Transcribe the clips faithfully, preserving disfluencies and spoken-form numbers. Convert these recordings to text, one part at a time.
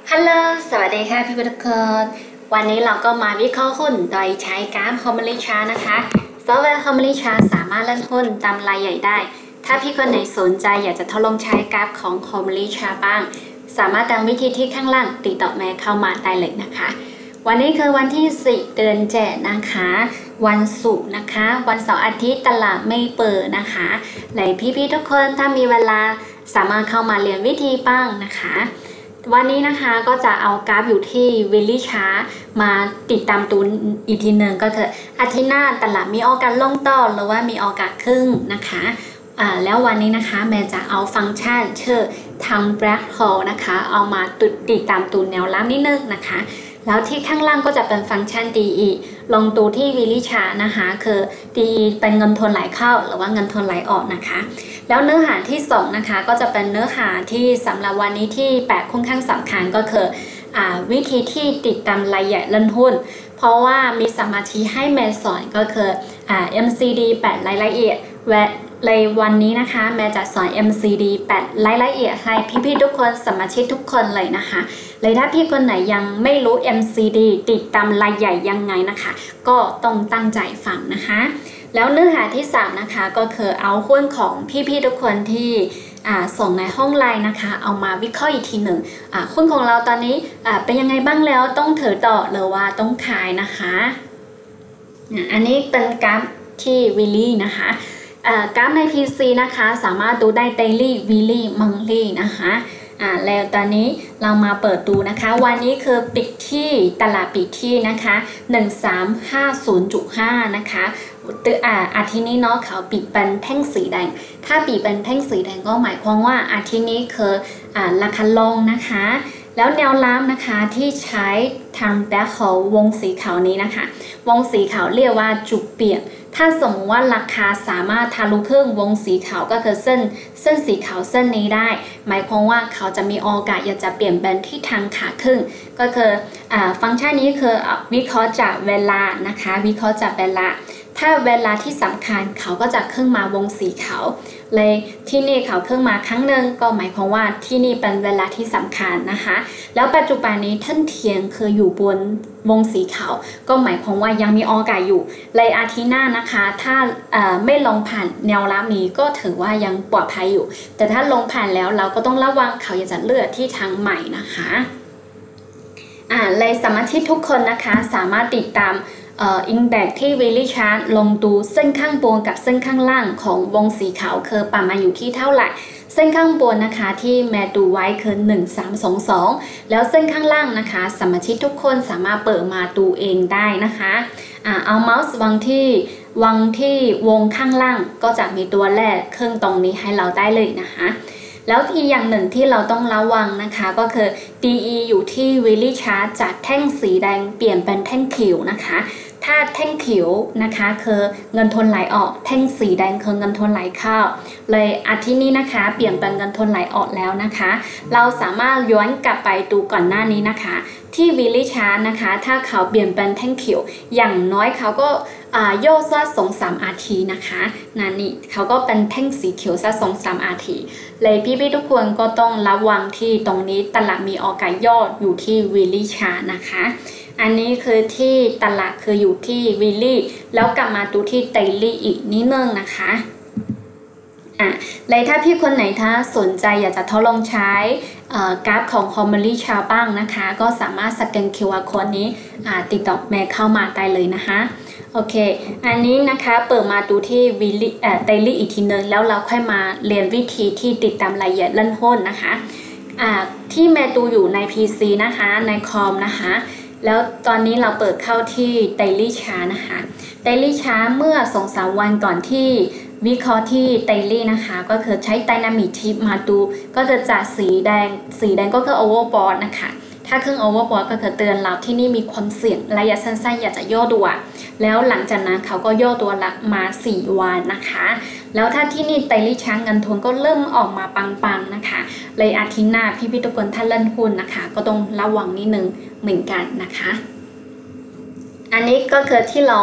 ฮัลโหลสวัสดีค่ะพี่ทุกคนวันนี้เราก็มาวิเคราะห์หุ้นโดยใช้กราฟ Homely Chart นะคะซอฟต์แวร์ Homely Chart สามารถเล่นหุ้นตามรายใหญ่ได้ถ้าพี่คนไหนสนใจอยากจะทดลองใช้กราฟของ Homely Chart บ้างสามารถตามวิธีที่ข้างล่างติดต่อแม่เข้ามาได้เลยนะคะวันนี้คือวันที่สี่เดือนเจ็ดนะคะวันศุกร์นะคะวันเสาร์อาทิตย์ตลาดไม่เปิดนะคะเลยพี่ๆทุกคนถ้ามีเวลาสามารถเข้ามาเรียนวิธีบ้างนะคะวันนี้นะคะก็จะเอากราฟอยู่ที่วิลลี่ชาร์ตมาติดตามตัวอีกทีหนึ่งก็คืออาทิตย์หน้าตลาดมีโอกาสลงต่อหรือว่ามีโอกาสขึ้นนะคะอ่าแล้ววันนี้นะคะแม่จะเอาฟังก์ชันชื่อทำ black hole นะคะเอามาติดตามตัวแนวรับนิดนึงนะคะแล้วที่ข้างล่างก็จะเป็นฟังก์ชัน ดี อี ลงตัวที่วิลลี่ชาร์ตนะคะคือ ดี อี เป็นเงินทุนไหลเข้าหรือว่าเงินทุนไหลออกนะคะแล้วเนื้อหาที่สองนะคะก็จะเป็นเนื้อหาที่สำหรับวันนี้ที่แปดค่อนข้างสำคัญก็คืออ่าวิธีที่ติดตามรายใหญ่เล่นหุ้นเพราะว่ามีสมาชิกให้แม่สอนก็คืออ่า เอ็ม ซี ดี แปดรายละเอียดและในวันนี้นะคะแม่จะสอน เอ็ม ซี ดี แปดรายละเอียดให้พี่ๆทุกคนสมาชิกทุกคนเลยนะคะเลยถ้าพี่คนไหนยังไม่รู้ เอ็ม ซี ดี ติดตามรายใหญ่ยังไงนะคะก็ต้องตั้งใจฟังนะคะแล้วเนื้อหาที่สามนะคะก็คือเอาหุ้นของพี่ๆทุกคนที่ส่งในห้องไลน์นะคะเอามาวิเคราะห์อีกทีหนึ่งหุ้นของเราตอนนี้เป็นยังไงบ้างแล้วต้องถือต่อหรือว่าต้องขายนะคะอันนี้เป็นกราฟที่วิลลี่นะคะกราฟใน พี ซี นะคะสามารถดูได้ daily weekly monthly นะคะอ่าแล้วตอนนี้เรามาเปิดดูนะคะวันนี้คือปิดที่ตลาดปิดที่นะคะหนึ่งสามห้าศูนย์จุดห้านะคะอ่าอาทิตย์นี้เนาะเขาปิดเป็นแท่งสีแดงถ้าปิดเป็นแท่งสีแดงก็หมายความว่าอาทิตย์นี้คืออ่าราคาลงนะคะแล้วแนวรับนะคะที่ใช้ทำแบ็คโฮลวงสีขาวนี้นะคะวงสีขาวเรียกว่าจุดเปลี่ยนถ้าสมมติว่าราคาสามารถทะลุเพิ่มวงสีขาวก็คือเส้นเส้นสีขาวเส้นนี้ได้หมายความว่าเขาจะมีโอกาสอยากจะเปลี่ยนเป็นที่ทางขาขึ้นก็คืออ่าฟังก์ชันนี้คือวิเคราะห์จากเวลานะคะวิเคราะห์จากเวลาถ้าเวลาที่สำคัญเขาก็จะขึ้นมาวงสีขาวเลยที่นี่เขาขึ้นมาครั้งหนึ่งก็หมายความว่าที่นี่เป็นเวลาที่สำคัญนะคะแล้วปัจจุบันนี้ท่านเทียนคืออยู่บนวงสีขาวก็หมายความว่ายังมีโอกาสอยู่เลยอาทิตย์หน้านะคะถ้าไม่ลงผ่านแนวรับนี้ก็ถือว่ายังปลอดภัยอยู่แต่ถ้าลงผ่านแล้วเราก็ต้องระวังเขาอยากจะเลือกที่ทางใหม่นะคะอ่าเลยสมาชิกทุกคนนะคะสามารถติดตามอินเด็กซ์ที่วิลลี่ชาร์ตลงดูเส้นข้างบนกับเส้นข้างล่างของวงสีขาวคือประมาณอยู่ที่เท่าไหร่เส้นข้างบนนะคะที่แม่ดูไว้คือหนึ่งสามสองสองแล้วเส้นข้างล่างนะคะสมาชิกทุกคนสามารถเปิดมาดูเองได้นะคะอ่าเอาเมาส์วางที่วางที่วงข้างล่างก็จะมีตัวแรกเครื่องตรงนี้ให้เราได้เลยนะคะแล้วอีกอย่างหนึ่งที่เราต้องระวังนะคะก็คือ ดี อี อยู่ที่วิลลี่ชาร์ตจากแท่งสีแดงเปลี่ยนเป็นแท่งเขียวนะคะถ้าแท่งเขียวนะคะคือเงินทุนไหลออกแท่งสีแดงคือเงินทุนไหลเข้าเลยอาทิตย์นี้นะคะเปลี่ยนเป็นเงินทุนไหลออกแล้วนะคะเราสามารถย้อนกลับไปดูก่อนหน้านี้นะคะที่วิลลี่ชาร์ตนะคะถ้าเขาเปลี่ยนเป็นแท่งเขียวอย่างน้อยเขาก็โยกสักสองสามอาทิตย์นะคะนั่นนี่เขาก็เป็นแท่งสีเขียวสักสองสามอาทิตย์เลยพี่ๆทุกคนก็ต้องระวังที่ตรงนี้ตลาดมีโอกาสย่ออยู่ที่วิลลี่ชาร์ตนะคะอันนี้คือที่ตลาดคืออยู่ที่วิลลี่แล้วกลับมาดูที่เดลี่อีกนิดนึงนะคะอ่ะเลยถ้าพี่คนไหนถ้าสนใจอยากจะทดลองใช้กราฟของ Homely Chart บ้างนะคะก็สามารถสแกน คิว อาร์ Code นี้ติดต่อแม่เข้ามาได้เลยนะคะโอเคอันนี้นะคะเปิดมาดูที่วิลลี่เอ่อเดลี่อีกทีนึงแล้วเราค่อยมาเรียนวิธีที่ติดตามรายละเอียดเล่นหุ้นนะคะอ่าที่แม่ดูอยู่ใน พี ซี นะคะในคอมนะคะแล้วตอนนี้เราเปิดเข้าที่ Daily Chart นะคะ Daily Chart เมื่อ สองถึงสาม วันก่อนที่วิเคราะห์ที่ Daily นะคะก็คือใช้ Dynamic Tip มาดูก็คือจากสีแดงสีแดงก็คือ Overbought นะคะถ้าเครื่อง Overbought ก็คือเตือนเราที่นี่มีความเสี่ยงระยะสั้นๆอยากจะย่อตัวแล้วหลังจากนั้นเขาก็ย่อตัวหลักมาสี่วันนะคะแล้วถ้าที่นี่ไตลี่ช้างเงินทุนก็เริ่มออกมาปังๆนะคะเลยอาทิตย์หน้าพี่ๆทุกคนถ้าเล่นหุ้นนะคะก็ต้องระวังนิดนึงเหมือนกันนะคะอันนี้ก็คือที่เรา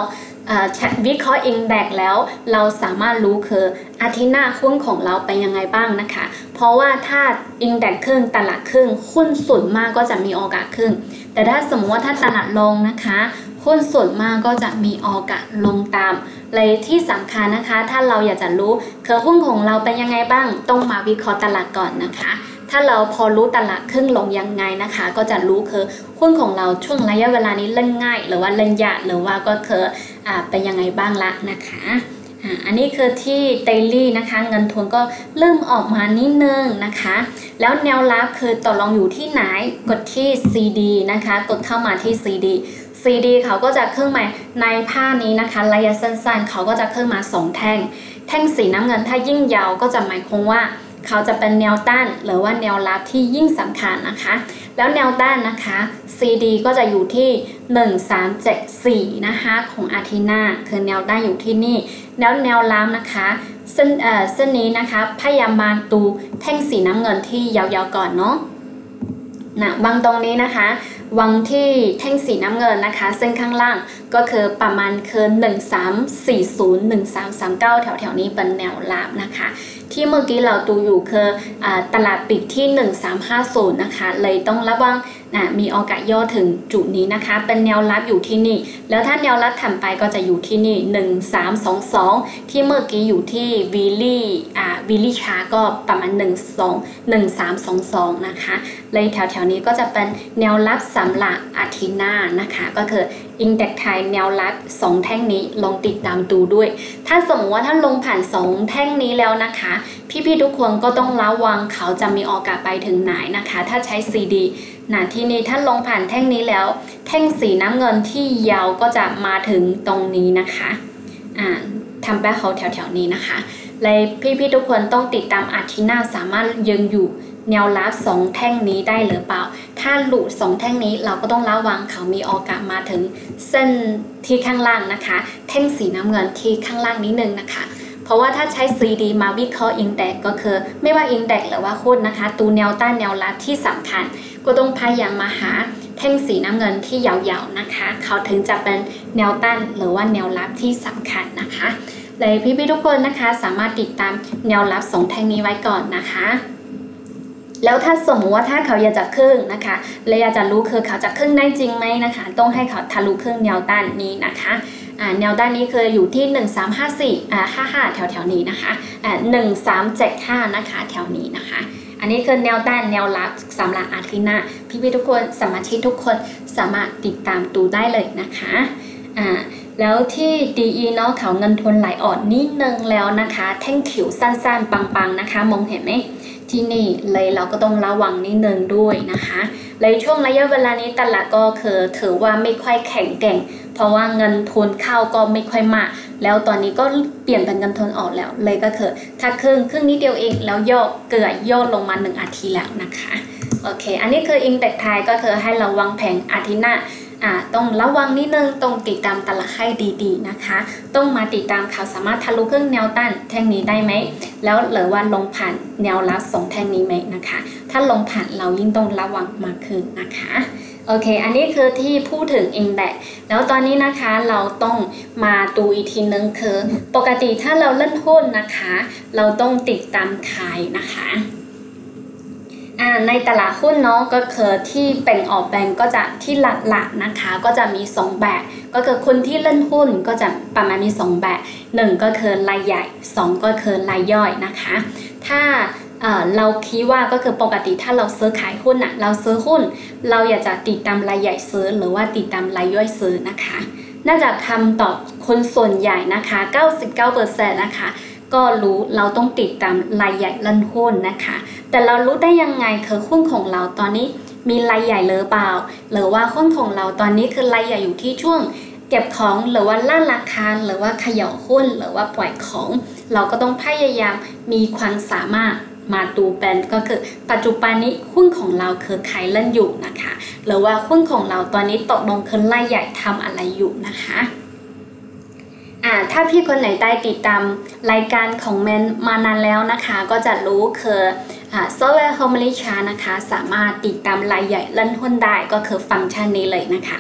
วิเคราะห์อินเด็กซ์แล้วเราสามารถรู้คืออาทิตย์หน้าหุ้นของเราเป็นยังไงบ้างนะคะเพราะว่าถ้าอินเด็กซ์ขึ้นตลาดขึ้นหุ้นส่วนมากก็จะมีโอกาสขึ้นแต่ถ้าสมมติว่าถ้าตลาดลงนะคะหุ้นส่วนมากก็จะมีโอกาสลงตามเลยที่สำคัญนะคะถ้าเราอยากจะรู้คือหุ้นของเราเป็นยังไงบ้างต้องมาวิเคราะห์ตลาดก่อนนะคะถ้าเราพอรู้ตลาดขึ้นลงยังไงนะคะก็จะรู้คือหุ้นของเราช่วงระยะเวลานี้เล่นง่ายหรือว่าเล่นยากหรือว่าก็คืออ่าเป็นยังไงบ้างละนะคะอ่าอันนี้คือที่ daily นะคะเงินทุนก็เริ่มออกมานิดนึงนะคะแล้วแนวรับคือต่อรองอยู่ที่ไหนกดที่ ซี ดี นะคะกดเข้ามาที่ ซี ดี ซี ดี เขาก็จะขึ้นมาในภาพนี้นะคะระยะสั้นๆเขาก็จะขึ้นมาสองแท่งแท่งสีน้ำเงินถ้ายิ่งยาวก็จะหมายความว่าเขาจะเป็นแนวต้านหรือว่าแนวรับที่ยิ่งสำคัญนะคะแล้วแนวต้านนะคะ ซี ดี ก็จะอยู่ที่หนึ่งสามเจ็ดสี่นะคะของอาทิตย์หน้าคือแนวต้านอยู่ที่นี่แล้วแนวรับนะคะเส้นเอ่อเส้นนี้นะคะพยายามมาดูแท่งสีน้ำเงินที่ยาวๆก่อนเนาะนะวางตรงนี้นะคะวางที่แท่งสีน้ำเงินนะคะเส้นข้างล่างก็คือประมาณคือหนึ่งสามสี่ศูนย์ หนึ่งสามสามเก้าแถวๆนี้เป็นแนวรับนะคะที่เมื่อกี้เราดูอยู่คืออตลาดปิดที่หนึ่งสามห้าศูนย์นะคะเลยต้องระวังนะมีโอกาสย่อถึงจุดนี้นะคะเป็นแนวรับอยู่ที่นี่แล้วถ้าแนวรับถัดไปก็จะอยู่ที่นี่หนึ่งสามสองสองที่เมื่อกี้อยู่ที่วิลลี่อ่าวิลลี่ชาก็ประมาณหนึ่งสอง หนึ่งสามสองสองนะคะเลยแถวๆนี้ก็จะเป็นแนวรับสำหรับอาทิตย์หน้านะคะก็คืออินเด็กซ์ไทยแนวรับสองแท่งนี้ลองติดตามดูด้วยถ้าสมมติว่าถ้าลงผ่านสองแท่งนี้แล้วนะคะพี่ๆทุกคนก็ต้องระวังเขาจะมีโอกาสไปถึงไหนนะคะถ้าใช้ ซี ดี นะที่นี้ถ้าลงผ่านแท่งนี้แล้วแท่งสีน้ำเงินที่ยาวก็จะมาถึงตรงนี้นะคะอ่าทำแบ็คโฮลแถวๆนี้นะคะเลยพี่ๆทุกคนต้องติดตามอาทิตย์หน้าสามารถยังอยู่แนวรับสองแท่งนี้ได้หรือเปล่าถ้าหลุดสองแท่งนี้เราก็ต้องระวังเขามีโอกาสมาถึงเส้นที่ข้างล่างนะคะแท่งสีน้ำเงินที่ข้างล่างนิดนึงนะคะเพราะว่าถ้าใช้ ซี ดี มาวิเคราะห์อินเด็กซ์ก็คือไม่ว่าอินเด็กซ์หรือว่าหุ้นนะคะตูแนวต้านแนวรับที่สำคัญก็ต้องพยายามมาหาแท่งสีน้ำเงินที่ยาวๆนะคะเขาถึงจะเป็นแนวต้านหรือว่าแนวรับที่สำคัญนะคะเลยพี่ๆทุกคนนะคะสามารถติดตามแนวรับสองแท่งนี้ไว้ก่อนนะคะแล้วถ้าสมมติว่าถ้าเขาอยากจะขึ้นนะคะเลยอยากจะรู้คือเขาจะขึ้นได้จริงไหมนะคะต้องให้เขาทะลุขึ้นแนวต้านนี้นะคะอ่าแนวด้านนี้คืออยู่ที่หนึ่งสามห้าสี่อ่าห้าสิบห้าแถวๆนี้นะคะอ่าหนึ่งสามเจ็ดห้านะคะแถวนี้นะคะอันนี้คือแนวต้านแนวรับสำหรับอาทิตย์หน้าพี่ๆทุกคนสมาชิกทุกคนสามารถติดตามดูได้เลยนะคะอ่าแล้วที่ ดี อี เนาะเขาเงินทุนไหลออกนิดนึงแล้วนะคะแท่งขิวสั้นๆปังๆนะคะมองเห็นไหมที่นี่เลยเราก็ต้องระวังนิดนึงด้วยนะคะเลยช่วงระยะเวลานี้ตลาดก็คือถือว่าไม่ค่อยแข็งแกร่งเพราะว่าเงินทุนเข้าก็ไม่ค่อยมากแล้วตอนนี้ก็เปลี่ยนเป็นเงินทุนออกแล้วเลยก็คือถ้าครึ่งครึ่งนิดเดียวเองแล้วย่อเกิดย่อลงมาหนึ่งอาทิตย์แล้วนะคะโอเคอันนี้คืออินเด็กซ์ไทยก็คือให้เราวางแผนอาทิตย์หน้าอ่าต้องระวังนิดนึงต้องติดตามตลาดให้ดีๆนะคะต้องมาติดตามเขาสามารถทะลุขึ้นแนวต้านแท่งนี้ได้ไหมแล้วหรือว่าลงผ่านแนวรับสองแท่งนี้ไหมนะคะถ้าลงผ่านเรายิ่งต้องระวังมากขึ้นนะคะโอเคอันนี้คือที่พูดถึงอินเด็กซ์แล้วตอนนี้นะคะเราต้องมาดูอีกทีนึงคือปกติถ้าเราเล่นหุ้นนะคะเราต้องติดตามขายนะคะในตลาดหุ้นเนาะก็คือที่แบ่งออกแบ่งก็จะที่หลักๆนะคะก็จะมีสองแบบก็คือคนที่เล่นหุ้นก็จะประมาณมีสองแบบหนึ่งก็คือรายใหญ่สองก็คือรายย่อยนะคะถ้าเอ่อเราคิดว่าก็คือปกติถ้าเราซื้อขายหุ้นอะเราซื้อหุ้นเราอยากจะติดตามรายใหญ่ซื้อหรือว่าติดตามรายย่อยซื้อนะคะน่าจะคำตอบคนส่วนใหญ่นะคะ เก้าสิบเก้าเปอร์เซ็นต์ นะคะก็รู้เราต้องติดตามรายใหญ่เล่นหุ้นนะคะแต่เรารู้ได้ยังไงคือหุ้นของเราตอนนี้มีรายใหญ่หรือเปล่าหรือว่าหุ้นของเราตอนนี้คือรายใหญ่อยู่ที่ช่วงเก็บของหรือว่าล่าราคาหรือว่าเขย่าหุ้นหรือว่าปล่อยของเราก็ต้องพยายามมีความสามารถมาดูเป็นก็คือปัจจุบันนี้หุ้นของเราคือใครเล่นอยู่นะคะหรือว่าหุ้นของเราตอนนี้ตกลงคือรายใหญ่ทำอะไรอยู่นะคะอ่าถ้าพี่คนไหนได้ติดตามรายการของแมนมานานแล้วนะคะก็จะรู้คืออ่าโซเวอร์โฮมลิชานะคะสามารถติดตามรายใหญ่เล่นหุ้นได้ก็คือฟังก์ชันนี้เลยนะคะ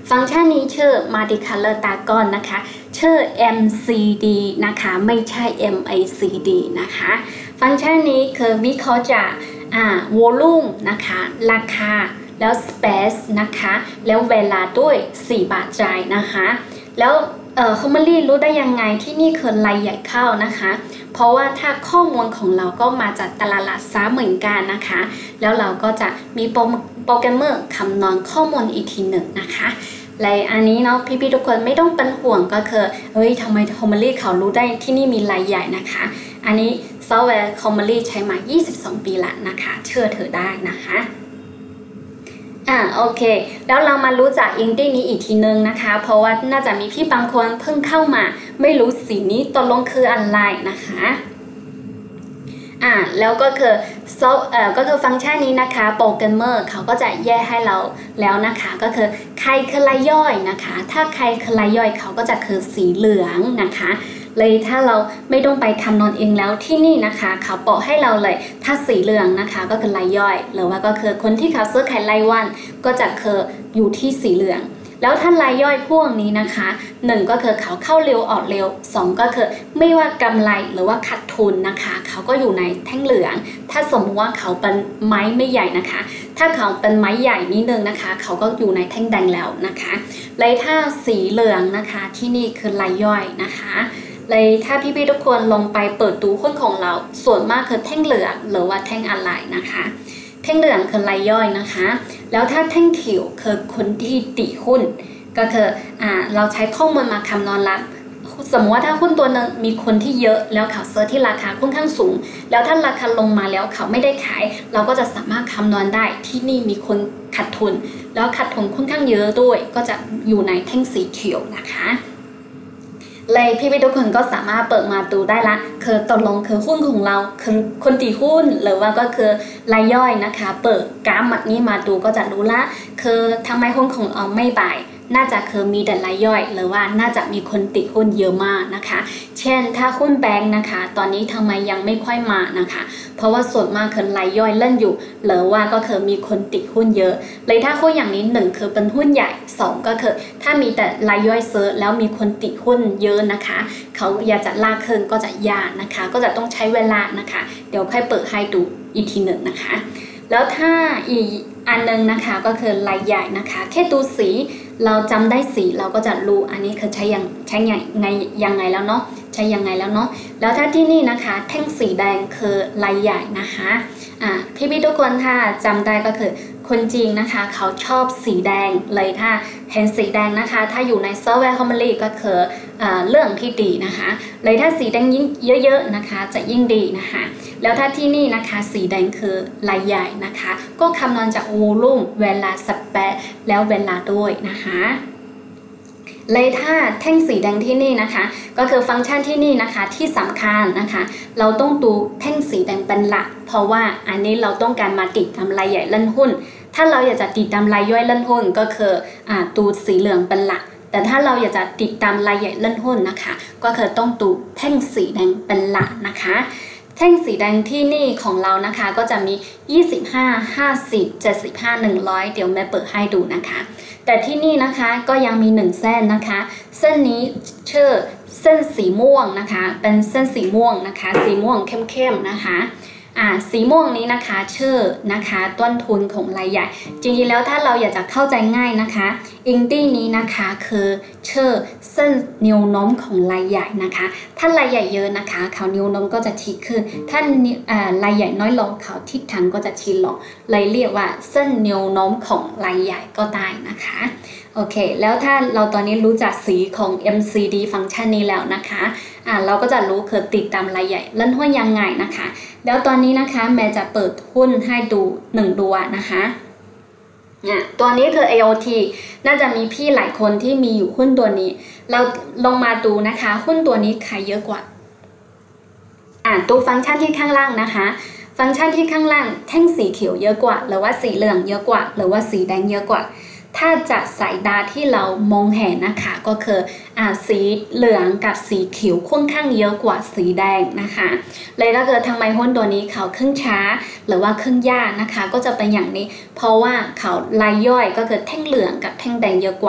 ฟังก์ชันนี้ชื่อ Multi Color Dragon นะคะชื่อ เอ็ม ซี ดี นะคะไม่ใช่ เอ็ม ไอ ซี ดี นะคะฟังก์ชันนี้คือวิเคราะห์จากอ่าวอลลุ่มนะคะราคาแล้ว space นะคะแล้วเวลาด้วยสี่บาทใจนะคะแล้วเอ่อเขามารีรู้ได้ยังไงที่นี่คือรายใหญ่เข้านะคะเพราะว่าถ้าข้อมูลของเราก็มาจากตลาดหลักทรัพย์เหมือนกันนะคะแล้วเราก็จะมีโปรแกรมเมอร์คำนวณข้อมูลอีกทีหนึ่งนะคะและอันนี้เนาะพี่ๆทุกคนไม่ต้องเป็นห่วงก็คือเฮ้ยทำไมคอมเมลี่เขารู้ได้ที่นี่มีรายใหญ่นะคะอันนี้ซอฟต์แวร์คอมเมลี่ใช้มายี่สิบสองปีละนะคะเชื่อเธอได้นะคะอ่าโอเคแล้วเรามารู้จักอิงตี้นี้อีกทีนึงนะคะเพราะว่าน่าจะมีพี่บางคนเพิ่งเข้ามาไม่รู้สีนี้ตกลงคืออะไรนะคะอ่าแล้วก็คือโซเอ่อก็คือฟังก์ชันนี้นะคะโปรแกรมเมอร์เขาก็จะแยกให้เราแล้วนะคะก็คือใครคือรายย่อยนะคะถ้าใครคือรายย่อยเขาก็จะคือสีเหลืองนะคะเลยถ้าเราไม่ต้องไปคำนวณเองแล้วที่นี่นะคะเขาบอกให้เราเลยถ้าสีเหลืองนะคะก็คือรายย่อยหรือว่าก็คือคนที่เขาซื้อขายรายวันก็จะคืออยู่ที่สีเหลืองแล้วท่านรายย่อยพวกนี้นะคะหนึ่งก็คือเขาเข้าเร็วออกเร็วสองก็คือไม่ว่ากำไรหรือว่าขาดทุนนะคะเขาก็อยู่ในแท่งเหลืองถ้าสมมติว่าเขาเป็นไม้ไม่ใหญ่นะคะถ้าเขาเป็นไม้ใหญ่นิดนึงนะคะเขาก็อยู่ในแท่งแดงแล้วนะคะเลยถ้าสีเหลืองนะคะที่นี่คือรายย่อยนะคะเลยถ้าพี่ๆทุกคนลงไปเปิดดูหุ้นของเราส่วนมากคือแท่งเหลืองหรือว่าแท่งอะไรนะคะแท่งเหลืองคือรายย่อยนะคะแล้วถ้าแท่งเขียวคือคนที่ติหุ้นก็คืออ่าเราใช้ข้อมูลมาคำนวณละสมมติว่าถ้าหุ้นตัวนึงมีคนที่เยอะแล้วเขาซื้อที่ราคาค่อนข้างสูงแล้วถ้าราคาลงมาแล้วเขาไม่ได้ขายเราก็จะสามารถคำนวณได้ที่นี่มีคนขาดทุนแล้วขาดทุนค่อนข้างเยอะด้วยก็จะอยู่ในแท่งสีเขียวนะคะเลยพี่พี่ทุกคนก็สามารถเปิดมาดูได้ละคือตกลงคือหุ้นของเราคือคนตีหุ้นหรือว่าก็คือรายย่อยนะคะเปิดกราฟแบบนี้มาดูก็จะรู้ละคือทำไมหุ้นของเราไม่บ่ายน่าจะคือมีแต่รายย่อยหรือว่าน่าจะมีคนติดหุ้นเยอะมากนะคะเช่นถ้าหุ้นแบงค์นะคะตอนนี้ทำไมยังไม่ค่อยมานะคะเพราะว่าส่วนมากคือรายย่อยเล่นอยู่หรือว่าก็คือมีคนติดหุ้นเยอะเลยถ้าหุ้นอย่างนี้หนึ่งคือเป็นหุ้นใหญ่สองก็คือถ้ามีแต่รายย่อยซื้อแล้วมีคนติดหุ้นเยอะนะคะเขาอยากจะลากขึ้นก็จะยากนะคะก็จะต้องใช้เวลานะคะเดี๋ยวค่อยเปิดให้ดูอีกทีหนึ่งนะคะแล้วถ้าอีกอันนึงนะคะก็คือรายใหญ่นะคะแค่ดูสีเราจำได้สีเราก็จะรู้อันนี้คือใช้ยังใช้ยังไงยังไงแล้วเนาะใช้ยังไงแล้วเนาะแล้วถ้าที่นี่นะคะแท่งสีแดงคือรายใหญ่นะคะอ่าพี่ๆทุกคนถ้าจำได้ก็คือคนจีนนะคะเขาชอบสีแดงเลยถ้าเห็นสีแดงนะคะถ้าอยู่ในซอฟต์แวร์คอมเมลี่ก็คือเรื่องที่ดีนะคะเลยถ้าสีแดงยิ่งเยอะๆนะคะจะยิ่งดีนะคะแล้วถ้าที่นี่นะคะสีแดงคือรายใหญ่นะคะก็คำนวณจากวอลลุ่มเวลาสเปซแล้วเวลาด้วยนะคะเลยถ้าแท่งสีแดงที่นี่นะคะก็คือฟังก์ชันที่นี่นะคะที่สำคัญนะคะเราต้องดูแท่งสีแดงเป็นหลักเพราะว่าอันนี้เราต้องการมาติดตามรายใหญ่เล่นหุ้นถ้าเราอยากจะติดตามรายย่อยเล่นหุ้นก็คืออ่าดูสีเหลืองเป็นหลักแต่ถ้าเราอยากจะติดตามรายใหญ่เล่นหุ้นนะคะก็คือต้องดูแท่งสีแดงเป็นหลักนะคะแท่งสีแดงที่นี่ของเรานะคะก็จะมียี่สิบห้า ห้าสิบ เจ็ดสิบห้า หนึ่งร้อยเดี๋ยวแม่เปิดให้ดูนะคะแต่ที่นี่นะคะก็ยังมีหนึ่งเส้นนะคะเส้นนี้ชื่อเส้นสีม่วงนะคะเป็นเส้นสีม่วงนะคะสีม่วงเข้มๆนะคะอ่าสีม่วงนี้นะคะชื่อนะคะต้นทุนของรายใหญ่จริงๆแล้วถ้าเราอยากจะเข้าใจง่ายนะคะอิงตี้นี้นะคะคือชื่อเส้นแนวโน้มของรายใหญ่นะคะถ้ารายใหญ่เยอะนะคะเขาแนวโน้มก็จะชี้ขึ้นถ้ารายใหญ่น้อยลงเขาทิศทางก็จะชี้ลงเลยเรียกว่าเส้นแนวโน้มของรายใหญ่ก็ได้นะคะโอเคแล้วถ้าเราตอนนี้รู้จักสีของ เอ็ม ซี ดี ฟังก์ชันนี้แล้วนะคะอ่าเราก็จะรู้คือติดตามรายใหญ่เล่นหุ้นยังไงนะคะแล้วตอนนี้นะคะแม่จะเปิดหุ้นให้ดูหนึ่งตัวนะคะเนี่ยตัวนี้คือ เอ โอ ที น่าจะมีพี่หลายคนที่มีอยู่หุ้นตัวนี้เราลงมาดูนะคะหุ้นตัวนี้ขายเยอะกว่าอ่าดูฟังก์ชันที่ข้างล่างนะคะฟังก์ชันที่ข้างล่างแท่งสีเขียวเยอะกว่าหรือว่าสีเหลืองเยอะกว่าหรือว่าสีแดงเยอะกว่าถ้าจากสายตาที่เรามองเห็นนะคะก็คืออ่าสีเหลืองกับสีเขียวค่อนข้างเยอะกว่าสีแดงนะคะเลยถ้าเกิดทำไมหุ้นตัวนี้เขาขึ้นช้าหรือว่าขึ้นยากนะคะก็จะเป็นอย่างนี้เพราะว่าเขารายย่อยก็คือแท่งเหลืองกับแท่งแดงเยอะกว่า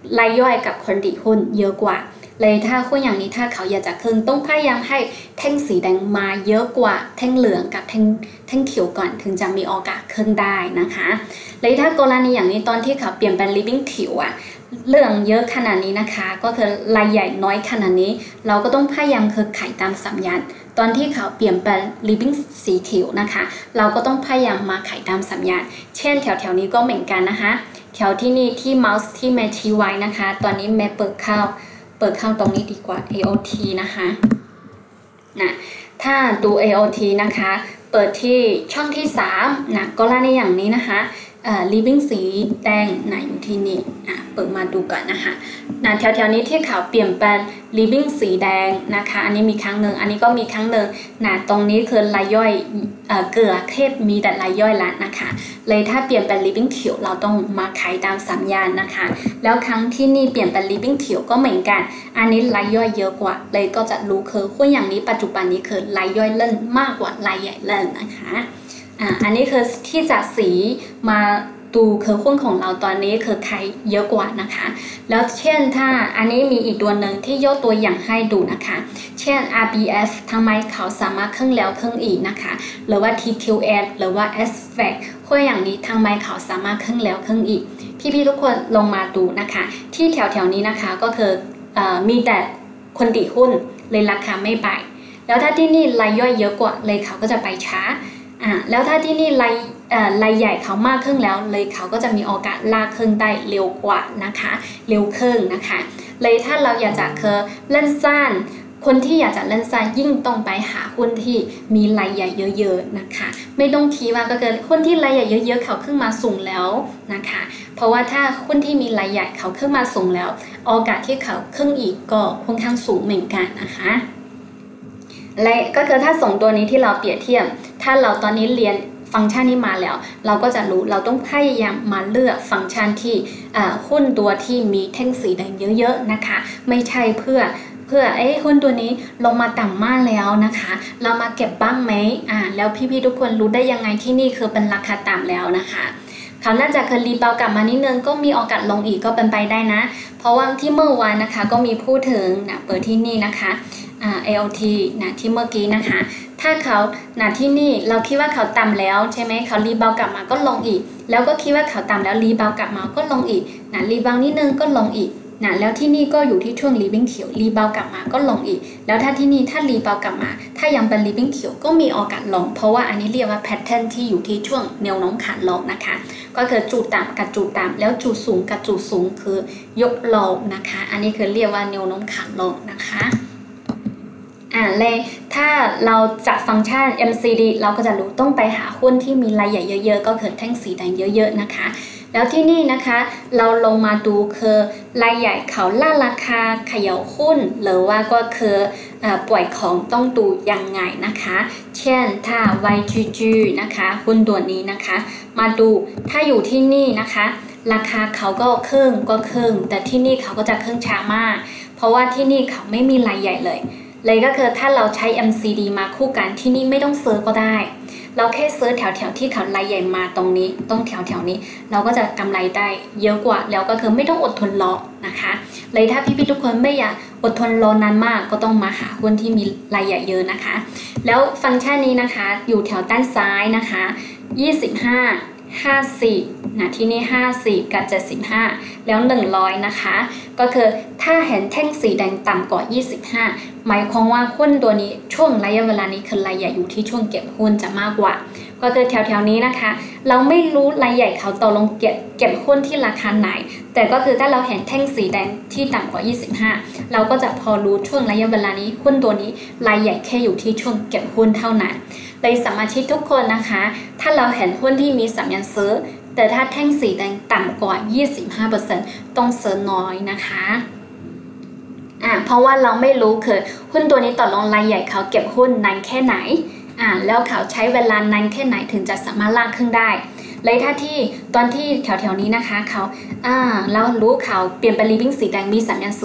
รายย่อยกับคนถือหุ้นเยอะกว่าเลยถ้าหุ้นอย่างนี้ถ้าเขาอยากจะขึ้นต้องพยายามให้แท่งสีแดงมาเยอะกว่าแท่งเหลืองกับแท่งแท่งเขียวก่อนถึงจะมีโอกาสขึ้นได้นะคะเลยถ้ากรณีอย่างนี้ตอนที่เขาเปลี่ยนเป็น living เขียวอะเรื่องเยอะขนาดนี้นะคะก็คือรายใหญ่น้อยขนาดนี้เราก็ต้องพยายามคือขายตามสัญญาณตอนที่เขาเปลี่ยนเป็น living สีเขียวนะคะเราก็ต้องพยายามมาขายตามสัญญาณเช่นแถวๆนี้ก็เหมือนกันนะคะแถวที่นี่ที่เมาส์ที่แม่ชี้ไว้นะคะตอนนี้แม่เปิดเข้าเปิดเข้าตรงนี้ดีกว่า เอ โอ ที นะคะนะถ้าดู เอ โอ ที นะคะเปิดที่ช่องที่สามนะก็ล่าในอย่างนี้นะคะเอ่อ living สีแดงนะอยู่ที่นี่อ่ะเปิดมาดูก่อนนะคะนะแถวๆนี้ที่เขาเปลี่ยนเป็น living สีแดงนะคะอันนี้มีครั้งหนึ่งอันนี้ก็มีครั้งหนึ่งนะตรงนี้คือรายย่อยเอ่อเกลือเทพมีแต่รายย่อยละนะคะเลยถ้าเปลี่ยนเป็น living เขียวเราต้องมาขายตามสัญญาณนะคะแล้วครั้งที่นี่เปลี่ยนเป็น living เขียวก็เหมือนกันอันนี้รายย่อยเยอะกว่าเลยก็จะรู้คือหุ้นอย่างนี้ปัจจุบันนี้คือรายย่อยเล่นมากกว่ารายใหญ่เล่นนะคะอ่าอันนี้คือที่จะสีมาดูคือหุ้นของเราตอนนี้คือใครเยอะกว่านะคะแล้วเช่นถ้าอันนี้มีอีกตัวหนึ่งที่ยกตัวอย่างให้ดูนะคะเช่น อาร์ บี เอฟ ทำไมเขาสามารถขึ้นแล้วขึ้นอีกนะคะหรือว่า ที คิว เอฟ หรือว่า เอส เอฟ อี หุ้นอย่างนี้ทำไมเขาสามารถขึ้นแล้วขึ้นอีกพี่ๆทุกคนลงมาดูนะคะที่แถวๆนี้นะคะก็คือเอ่อมีแต่คนติหุ้นเลยราคาไม่ไปแล้วถ้าที่นี่รายย่อยเยอะกว่าเลยเขาก็จะไปช้าอ่าแล้วถ้าที่นี่รายเอ่อรายใหญ่เขามากขึ้นแล้วเลยเขาก็จะมีโอกาสลากขึ้นได้เร็วกว่านะคะเร็วขึ้นนะคะเลยถ้าเราอยากจะเคอเล่นสั้นคนที่อยากจะเล่นสั้นยิ่งต้องไปหาหุ้นที่มีรายใหญ่เยอะๆนะคะไม่ต้องคิดว่าก็เกิดหุ้นที่รายใหญ่เยอะๆเขาขึ้นมาสูงแล้วนะคะเพราะว่าถ้าหุ้นที่มีรายใหญ่เขาขึ้นมาสูงแล้วโอกาสที่เขาขึ้นอีกก็ค่อนข้างสูงเหมือนกันนะคะและก็คือถ้าส่งตัวนี้ที่เราเปรียบเทียบถ้าเราตอนนี้เรียนฟังก์ชันนี้มาแล้วเราก็จะรู้เราต้องพยายามมาเลือกฟังก์ชันที่หุ้นตัวที่มีแท่งสีแดงเยอะๆนะคะไม่ใช่เพื่อเพื่อเอ้หุ้นตัวนี้ลงมาต่ำมากแล้วนะคะเรามาเก็บบ้างไหมอ่าแล้วพี่ๆทุกคนรู้ได้ยังไงที่นี่คือเป็นราคาต่ำแล้วนะคะเขาน่าจะเคยรีบาวกลับมานิดนึงก็มีโอกาสลงอีกก็เป็นไปได้นะเพราะว่าที่เมื่อวานนะคะก็มีพูดถึงนะเปิดที่นี่นะคะอ่า เอ โอ ที นะที่เมื่อกี้นะคะถ้าเขานะที่นี่เราคิดว่าเขาต่ำแล้วใช่ไหมเขารีบาวกลับมาก็ลงอีกแล้วก็คิดว่าเขาต่ำแล้วรีบาวกลับมาก็ลงอีกนะรีบาวนิดนึงก็ลงอีกนะแล้วที่นี่ก็อยู่ที่ช่วงรีบิ้งเขียวรีบาวกลับมาก็ลงอีกแล้วถ้าที่นี่ถ้ารีบาวกลับมาถ้ายังเป็นรีบิ้งเขียวก็มีโอกาสลงเพราะว่าอันนี้เรียกว่าแพทเทิร์นที่อยู่ที่ช่วงแนวโน้มขาลงนะคะก็คือจุดต่ำกับจุดต่ำแล้วจุดสูงกับจุดสูงคือยกลงนะคะอันนี้คือเรียกว่าแนวโน้มขาลงนะคะอ่าเลยถ้าเราจัดฟังก์ชัน เอ็ม ซี ดี เราก็จะรู้ต้องไปหาหุ้นที่มีรายใหญ่เยอะๆก็คือแท่งสีแดงเยอะๆนะคะแล้วที่นี่นะคะเราลงมาดูคือรายใหญ่เขาล่าราคาเขย่าหุ้นหรือว่าก็คือปล่อยของต้องดูยังไงนะคะเช่นถ้า วาย จี จี นะคะหุ้นตัวนี้นะคะมาดูถ้าอยู่ที่นี่นะคะราคาเขาก็ขึ้นก็ขึ้นแต่ที่นี่เขาก็จะขึ้นช้ามากเพราะว่าที่นี่เขาไม่มีรายใหญ่เลยเลยก็คือถ้าเราใช้ เอ็ม ซี ดี มาคู่กันที่นี่ไม่ต้องซื้อก็ได้เราแค่ซื้อแถวๆที่เขารายใหญ่มาตรงนี้ตรงแถวๆนี้เราก็จะกำไรได้เยอะกว่าแล้วก็คือไม่ต้องอดทนรอนะคะเลยถ้าพี่ๆทุกคนไม่อยากอดทนรอนานมากก็ต้องมาหาหุ้นที่มีรายใหญ่เยอะนะคะแล้วฟังก์ชันนี้นะคะอยู่แถวด้านซ้ายนะคะยี่สิบห้า ห้าสิบนะที่นี่ห้าสิบกับเจ็ดสิบห้าแล้วหนึ่งร้อยนะคะก็คือถ้าเห็นแท่งสีแดงต่ำกว่ายี่สิบห้าหมายความว่าหุ้นตัวนี้ช่วงระยะเวลานี้คือรายใหญ่อยู่ที่ช่วงเก็บหุ้นจะมากกว่าก็คือแถวๆนี้นะคะเราไม่รู้รายใหญ่เขาตกลงเก็บเก็บหุ้นที่ราคาไหนแต่ก็คือถ้าเราเห็นแท่งสีแดงที่ต่ำกว่ายี่สิบห้าเราก็จะพอรู้ช่วงระยะเวลานี้หุ้นตัวนี้รายใหญ่แค่อยู่ที่ช่วงเก็บหุ้นเท่านั้นเลยสมาชิกทุกคนนะคะถ้าเราเห็นหุ้นที่มีสัญญาณซื้อแต่ถ้าแท่งสีแดงต่ำกว่า ยี่สิบห้าเปอร์เซ็นต์ ต้องซื้อน้อยนะคะอ่าเพราะว่าเราไม่รู้คือหุ้นตัวนี้ต่อรองรายใหญ่เขาเก็บหุ้นนานแค่ไหนอ่าแล้วเขาใช้เวลานานแค่ไหนถึงจะสามารถลากขึ้นได้เลยถ้าที่ตอนที่แถวๆนี้นะคะเขาอ่าเรารู้เขาเปลี่ยนเป็น living สีแดงมีสัญญาณซื้อ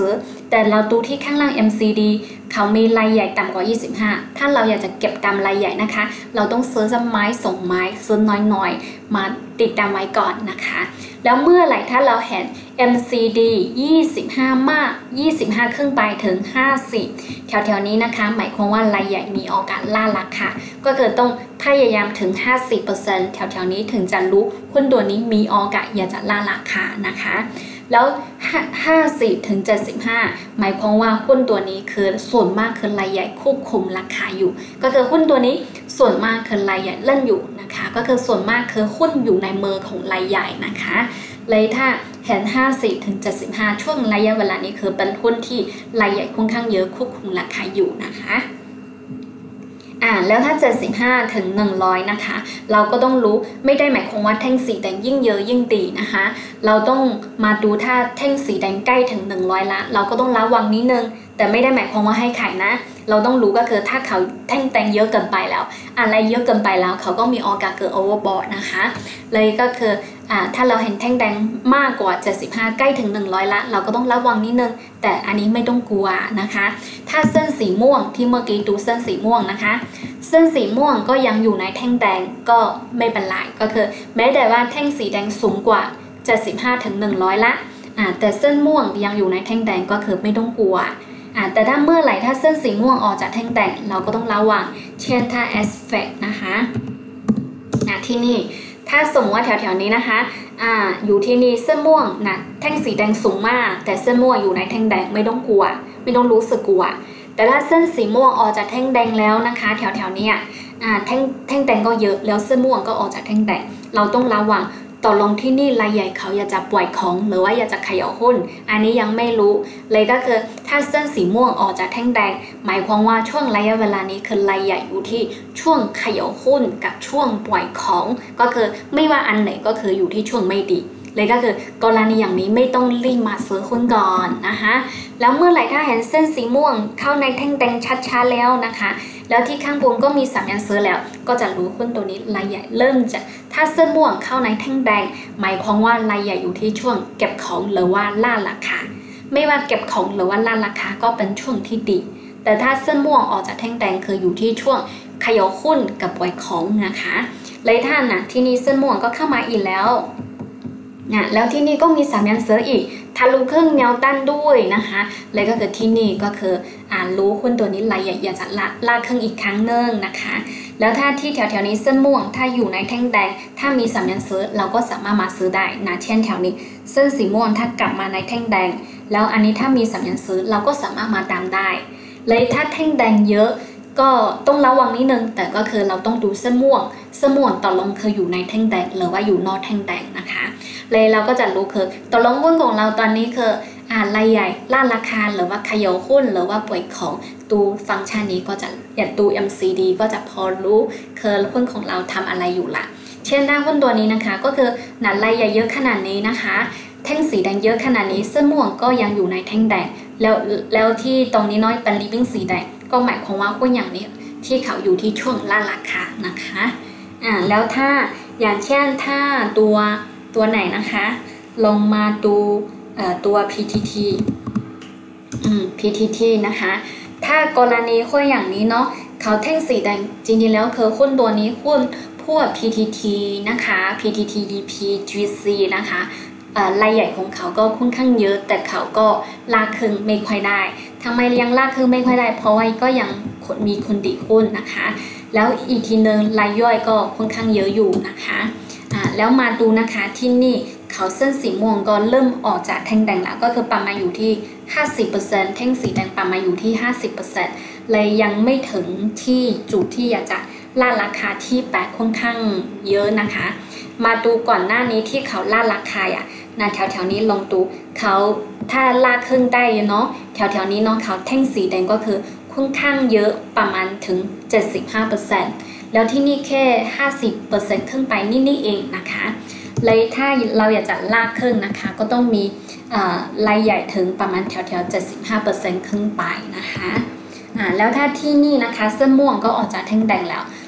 แต่เราดูที่ข้างล่าง เอ็ม ซี ดี เขามีรายใหญ่ต่ำกว่ายี่สิบห้าถ้าเราอยากจะเก็บตามรายใหญ่นะคะเราต้องซื้อไม้สองไม้ซื้อน้อยๆมาติดตามไว้ก่อนนะคะแล้วเมื่อไหร่ถ้าเราเห็น เอ็ม ซี ดี ยี่สิบห้ามากยี่สิบห้าขึ้นไปถึงห้าสิบแถวๆนี้นะคะหมายความว่ารายใหญ่มีโอกาสล่าราคาก็คือต้องพยายามถึง ห้าสิบเปอร์เซ็นต์ แถวๆนี้ถึงจะรู้หุ้นตัวนี้มีโอกาสอยากจะล่าราคานะคะแล้วห้าสิบถึงเจ็ดสิบห้าหมายความว่าหุ้นตัวนี้คือส่วนมากคือรายใหญ่ควบคุมราคาอยู่ก็คือหุ้นตัวนี้ส่วนมากคือรายใหญ่เล่นอยู่นะคะก็คือส่วนมากคือหุ้นอยู่ในมือของรายใหญ่นะคะเลยถ้าเห็นห้าสิบถึงเจ็ดสิบห้าช่วงระยะเวลานี้คือเป็นหุ้นที่รายใหญ่ค่อนข้างเยอะควบคุมราคาอยู่นะคะอ่าแล้วถ้าเจ็ดสิบห้าถึงหนึ่งร้อยนะคะเราก็ต้องรู้ไม่ได้หมายความว่าแท่งสีแดงยิ่งเยอะยิ่งดีนะคะเราต้องมาดูถ้าแท่งสีแดงใกล้ถึงหนึ่งร้อยละเราก็ต้องระวังนิดนึงแต่ไม่ได้หมายความว่าให้ขายนะเราต้องรู้ก็คือถ้าเขาแท่งแดงเยอะเกินไปแล้วอะไรเยอะเกินไปแล้วเขาก็มีโอกาสเกิดโอเวอร์บอทนะคะเลยก็คืออ่าถ้าเราเห็นแท่งแดงมากกว่าเจ็ดสิบห้าใกล้ถึงหนึ่งร้อยละเราก็ต้องระวังนิดนึงแต่อันนี้ไม่ต้องกลัวนะคะถ้าเส้นสีม่วงที่เมื่อกี้ดูเส้นสีม่วงนะคะเส้นสีม่วงก็ยังอยู่ในแท่งแดงก็ไม่เป็นไรก็คือแม้แต่ว่าแท่งสีแดงสูงกว่าเจ็ดสิบห้าถึงหนึ่งร้อยละอ่าแต่เส้นม่วงยังอยู่ในแท่งแดงก็คือไม่ต้องกลัวอ่าแต่ถ้าเมื่อไหร่ถ้าเส้นสีม่วงออกจากแท่งแดงเราก็ต้องระวังเช่นถ้า aspect นะคะอ่าที่นี่ถ้าสมมติว่าแถวๆนี้นะคะอ่าอยู่ที่นี่เส้นม่วงนะแท่งสีแดงสูงมากแต่เส้นม่วงอยู่ในแท่งแดงไม่ต้องกลัวไม่ต้องรู้สึกกลัวแต่ถ้าเส้นสีม่วงออกจากแท่งแดงแล้วนะคะแถวๆนี้อ่าแท่งแท่งแดงก็เยอะแล้วเส้นม่วงก็ออกจากแท่งแดงเราต้องระวังต่อลงที่นี่รายใหญ่เขาอยากจะปล่อยของหรือว่าอยากจะเขย่าหุ้นอันนี้ยังไม่รู้เลยก็คือถ้าเส้นสีม่วงออกจากแท่งแดงหมายความว่าช่วงระยะเวลานี้คือรายใหญ่อยู่ที่ช่วงเขย่าหุ้นกับช่วงปล่อยของก็คือไม่ว่าอันไหนก็คืออยู่ที่ช่วงไม่ดีเลยก็คือกรณีอย่างนี้ไม่ต้องรีบมาซื้อหุ้นก่อนนะคะแล้วเมื่อไหร่ถ้าเห็นเส้นสีม่วงเข้าในแท่งแดงชัดๆแล้วนะคะแล้วที่ข้างบนก็มีสัญญาณซื้อแล้วก็จะรู้หุ้นตัวนี้รายใหญ่เริ่มจะถ้าเส้นม่วงเข้าในแท่งแดงหมายความว่ารายใหญ่อยู่ที่ช่วงเก็บของหรือว่าล่าราคาไม่ว่าเก็บของหรือว่าล่าราคาก็เป็นช่วงที่ดีแต่ถ้าเส้นม่วงออกจากแท่งแดงคืออยู่ที่ช่วงเขย่าหุ้นกับปล่อยของนะคะเลยท่านนะที่นี่เส้นม่วงก็เข้ามาอีกแล้วนะแล้วที่นี่ก็มีสัญญาณซื้ออีกทะลุครึ่งแนวต้านด้วยนะคะเลยก็คือที่นี่ก็คืออ่านรู้หุ้นตัวนี้รายใหญ่อยากจะละลากครึ่งอีกครั้งนึงนะคะแล้วถ้าที่แถวๆนี้เส้นม่วงถ้าอยู่ในแท่งแดงถ้ามีสัญญาณซื้อเราก็สามารถมาซื้อได้นะเช่นแถวนี้เส้นสีม่วงถ้ากลับมาในแท่งแดงแล้วอันนี้ถ้ามีสัญญาณซื้อเราก็สามารถมาตามได้เลยถ้าแท่งแดงเยอะก็ต้องระวังนิดนึงแต่ก็คือเราต้องดูเส้นม่วงเส้นม่วงต่อลงคืออยู่ในแท่งแดงหรือว่าอยู่นอกแท่งแดงนะคะเลยเราก็จะรู้คือต่อลงหุ้นของเราตอนนี้คืออ่ารายใหญ่ล่าราคาหรือว่าเขย่าหุ้นหรือว่าปล่อยของดูฟังก์ชันนี้ก็จะอย่างดู เอ็ม ซี ดี ก็จะพอรู้คือหุ้นของเราทำอะไรอยู่ละเช่นถ้าหุ้นตัวนี้นะคะก็คือหนารายใหญ่เยอะขนาดนี้นะคะแท่งสีแดงเยอะขนาดนี้เส้นม่วงก็ยังอยู่ในแท่งแดงแล้วแล้วที่ตรงนี้น้อยเป็นริบบิ้งสีแดงก็หมายความว่าหุ้นอย่างนี้ที่เขาอยู่ที่ช่วงล่าราคานะคะอ่าแล้วถ้าอย่างเช่นถ้าตัวตัวไหนนะคะลงมาดูเอ่อตัว พี ที ที อืม พี ที ที นะคะถ้ากรณีหุ้นอย่างนี้เนาะเขาแท่งสีแดงจริงๆแล้วคือหุ้นตัวนี้หุ้นพวก พี ที ที นะคะ พี ที ที อี พี จี ซี นะคะรายใหญ่ของเขาก็ค่อนข้างเยอะแต่เขาก็ลากครึ่งไม่ค่อยได้ทำไมยังลากครึ่งไม่ค่อยได้เพราะว่าก็ยังมีคนดีหุ้นนะคะแล้วอีกทีนึงรายย่อยก็ค่อนข้างเยอะอยู่นะคะอ่าแล้วมาดูนะคะที่นี่เขาเส้นสีม่วงก็เริ่มออกจากแท่งแดงแล้วก็คือประมาณอยู่ที่ ห้าสิบเปอร์เซ็นต์ แท่งสีแดงประมาณอยู่ที่ ห้าสิบเปอร์เซ็นต์ เลยยังไม่ถึงที่จุดที่อยากจะล่าราคาที่แปดค่อนข้างเยอะนะคะมาดูก่อนหน้านี้ที่เขาล่าราคาอ่ะนะแถวๆนี้ลองดูเขาถ้าลากครึ่งได้เนาะแถวๆนี้เนาะเขาแท่งสีแดงก็คือค่อนข้างเยอะประมาณถึง เจ็ดสิบห้าเปอร์เซ็นต์ แล้วที่นี่แค่ ห้าสิบเปอร์เซ็นต์ ขึ้นไปนี่นี่เองนะคะเลยถ้าเราอยากจะลากครึ่งนะคะก็ต้องมีรายใหญ่ถึงประมาณแถวๆ เจ็ดสิบห้าเปอร์เซ็นต์ ขึ้นไปนะคะอ่าแล้วถ้าที่นี่นะคะเส้นม่วงก็ออกจากแท่งแดงแล้ว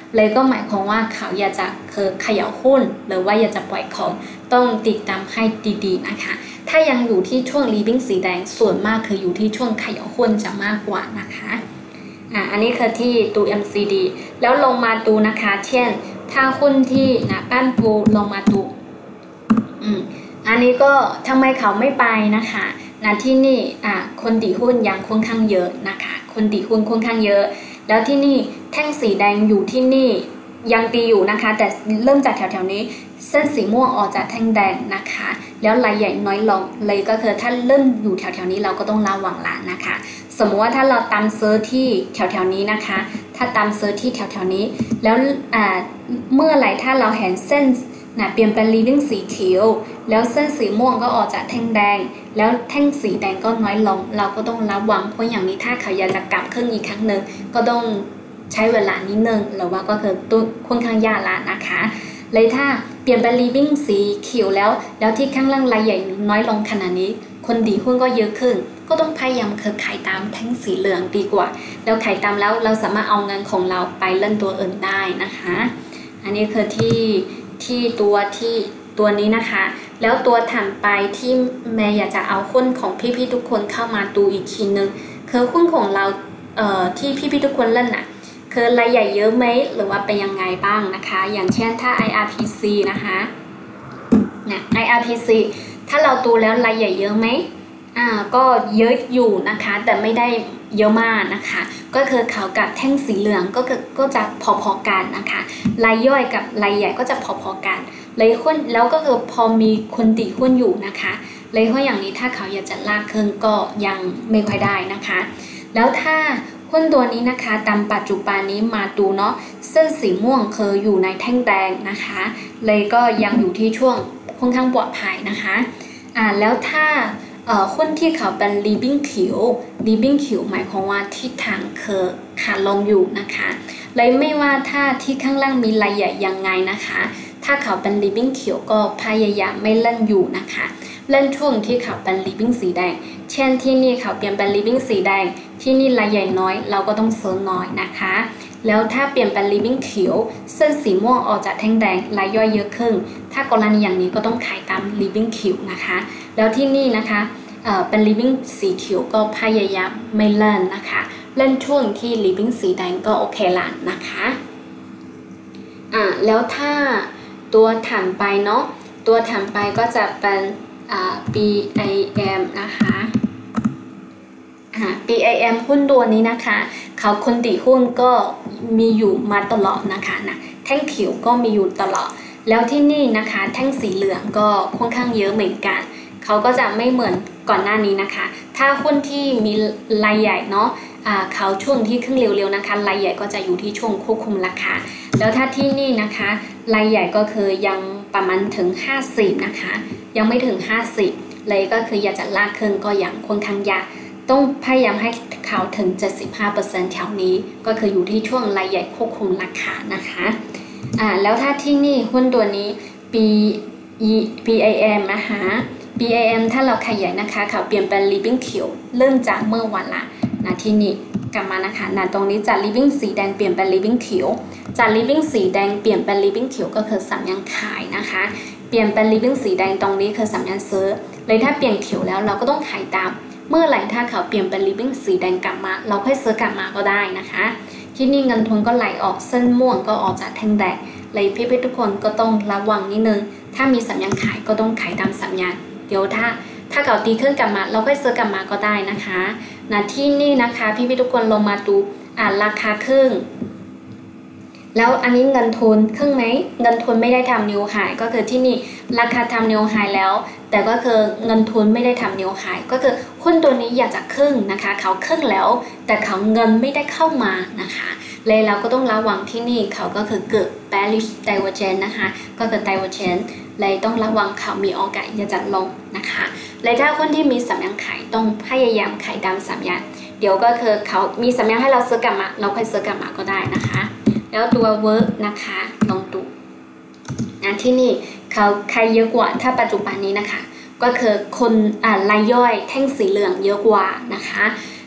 เลยก็หมายความว่าเขาอยากจะคือเขย่าหุ้นหรือว่าอยากจะปล่อยของต้องติดตามให้ดีๆนะคะถ้ายังอยู่ที่ช่วง leaving สีแดงส่วนมากคืออยู่ที่ช่วงเขย่าหุ้นจะมากกว่านะคะอ่าอันนี้คือที่ตัว เอ็ม ซี ดี แล้วลงมาดูนะคะเช่นถ้าหุ้นที่นะบ้านปูลงมาดูอืมอันนี้ก็ทำไมเขาไม่ไปนะคะนะที่นี่อ่าคนดีหุ้นยังค่อนข้างเยอะนะคะคนดีหุ้นค่อนข้างเยอะแล้วที่นี่แท่งสีแดงอยู่ที่นี่ยังตีอยู่นะคะแต่เริ่มจากแถวๆนี้เส้นสีม่วงออกจากแท่งแดงนะคะแล้วรายใหญ่น้อยลงเลยก็คือถ้าเริ่มอยู่แถวๆนี้เราก็ต้องระวังละนะคะสมมติว่าถ้าเราตามเซอร์ที่แถวๆนี้นะคะถ้าตามเซอร์ที่แถวๆนี้แล้วอ่าเมื่อไหร่ถ้าเราเห็นเส้นนะเปลี่ยนเป็น leading สีเขียวแล้วเส้นสีม่วงก็ออกจากแท่งแดงแล้วแท่งสีแดงก็น้อยลงเราก็ต้องระวังเพราะอย่างนี้ถ้าเขาอยากจะกลับขึ้นอีกครั้งหนึ่งก็ต้องใช้เวลานิดนึงหรือว่าก็คือตุ้ค่อนข้างยากละนะคะเลยถ้าเปลี่ยนเป็น leading สีเขียวแล้วแล้วที่ข้างล่างรายใหญ่น้อยลงขนาดนี้คนดีหุ้นก็เยอะขึ้นก็ต้องพยายามคือขายตามแท่งสีเหลืองดีกว่าแล้วขายตามแล้วเราสามารถเอาเงินของเราไปเล่นตัวอื่นได้นะคะอันนี้คือที่ที่ตัวที่ตัวนี้นะคะแล้วตัวถัดไปที่แม่อยากจะเอาหุ้นของพี่ๆทุกคนเข้ามาดูอีกทีนึงคือหุ้นของเราเอ่อที่พี่ๆทุกคนเล่นน่ะคือรายใหญ่เยอะไหมหรือว่าเป็นยังไงบ้างนะคะอย่างเช่นถ้า ไอ อาร์ พี ซี นะคะเนี่ย ไอ อาร์ พี ซี ถ้าเราดูแล้วรายใหญ่เยอะไหมอ่าก็เยอะอยู่นะคะแต่ไม่ได้เยอะมากนะคะก็คือเขากับแท่งสีเหลืองก็ก็จะพอๆกันนะคะรายย่อยกับรายใหญ่ก็จะพอๆกันเลยหุ้นแล้วก็คือพอมีคนตีหุ้นอยู่นะคะเลยหุ้นอย่างนี้ถ้าเขาอยากจะลากขึ้นก็ยังไม่ค่อยได้นะคะแล้วถ้าหุ้นตัวนี้นะคะตามปัจจุบันนี้มาดูเนาะเส้นสีม่วงคืออยู่ในแท่งแดงนะคะเลยก็ยังอยู่ที่ช่วงค่อนข้างปลอดภัยนะคะอ่าแล้วถ้าหุ้นที่เขาเป็น leading เขียว leading เขียวหมายความว่าทิศทางคือขาลงอยู่นะคะเลยไม่ว่าถ้าที่ข้างล่างมีรายใหญ่ยังไงนะคะถ้าเขาเป็น leading เขียวก็พยายามไม่เล่นอยู่นะคะเล่นช่วงที่เขาเป็น leading สีแดงเช่นที่นี่เขาเปลี่ยนเป็น leading สีแดงที่นี่รายใหญ่น้อยเราก็ต้องซื้อน้อยนะคะแล้วถ้าเปลี่ยนเป็น leading เขียวเส้นสีม่วงออกจากแท่งแดงรายย่อยเยอะขึ้นถ้ากรณีอย่างนี้ก็ต้องขายตาม leading เขียวนะคะแล้วที่นี่นะคะเอ่อเป็น leading สีเขียวก็พยายามไม่เล่นนะคะเล่นช่วงที่ leading สีแดงก็โอเคละนะคะอ่าแล้วถ้าตัวถัดไปเนาะตัวถัดไปก็จะเป็นอ่า บี ไอ เอ็ม นะคะอ่า บี ไอ เอ็ม หุ้นตัวนี้นะคะเขาคนตีหุ้นก็มีอยู่มาตลอดนะคะนะแท่งเขียวก็มีอยู่ตลอดแล้วที่นี่นะคะแท่งสีเหลืองก็ค่อนข้างเยอะเหมือนกันเขาก็จะไม่เหมือนก่อนหน้านี้นะคะถ้าหุ้นที่มีรายใหญ่เนาะอ่าเขาช่วงที่ขึ้นเร็วๆนะคะรายใหญ่ก็จะอยู่ที่ช่วงควบคุมราคาแล้วถ้าที่นี่นะคะรายใหญ่ก็คือยังประมาณถึงห้าสิบนะคะยังไม่ถึงห้าสิบเลยก็คืออยากจะลากขึ้นก็ยังค่อนข้างยากต้องพยายามให้เขาถึง เจ็ดสิบห้าเปอร์เซ็นต์ แถวนี้ก็คืออยู่ที่ช่วงรายใหญ่ควบคุมราคานะคะอ่าแล้วถ้าที่นี่หุ้นตัวนี้ B บี ไอ เอ็ม นะคะ บี ไอ เอ็ม ถ้าเราขยายนะคะเขาเปลี่ยนเป็น leading เขียวเริ่มจากเมื่อวันละนะที่นี่กลับมานะคะนะตรงนี้จาก leading สีแดงเปลี่ยนเป็น leading เขียวจาก leading สีแดงเปลี่ยนเป็น leading เขียวก็คือสัญญาณขายนะคะเปลี่ยนเป็น leading สีแดงตรงนี้คือสัญญาณซื้อเลยถ้าเปลี่ยนเขียวแล้วเราก็ต้องขายตามเมื่อไหร่ถ้าเขาเปลี่ยนเป็น leading สีแดงกลับมาเราค่อยซื้อกลับมาก็ได้นะคะที่นี่เงินทุนก็ไหลออกเส้นม่วงก็ออกจากแท่งแดงเลยพี่ๆทุกคนก็ต้องระวังนิดนึงถ้ามีสัญญาณขายก็ต้องขายตามสัญญาณเดี๋ยวถ้าถ้าเก่าตีขึ้นกลับมาเราค่อยซื้อกลับมาก็ได้นะคะนะที่นี่นะคะพี่ๆทุกคนลงมาดูอ่านราคาครึ่งแล้วอันนี้เงินทุนครึ่งไหมเงินทุนไม่ได้ทำนิวไฮก็คือที่นี่ราคาทำนิวไฮแล้วแต่ก็คือเงินทุนไม่ได้ทำนิวไฮก็คือหุ้นตัวนี้อยากจะครึ่งนะคะเขาครึ่งแล้วแต่เขาเงินไม่ได้เข้ามานะคะเลยเราก็ต้องระวังที่นี่เขาก็คือเกิด bearish divergence นะคะก็คือ divergence เลยต้องระวังเขามีโอกาสจะจัดลงนะคะเลยถ้าคนที่มีสัญญาณขายต้องพยายามขายตามสัญญาณเดี๋ยวก็คือเขามีสัญญาณให้เราซื้อกลับมาเราค่อยซื้อกลับมาก็ได้นะคะแล้วตัว work นะคะลองดูนะที่นี่เขาใครเยอะกว่าถ้าปัจจุบันนี้นะคะก็คือคนอ่ารายย่อยแท่งสีเหลืองเยอะกว่านะคะ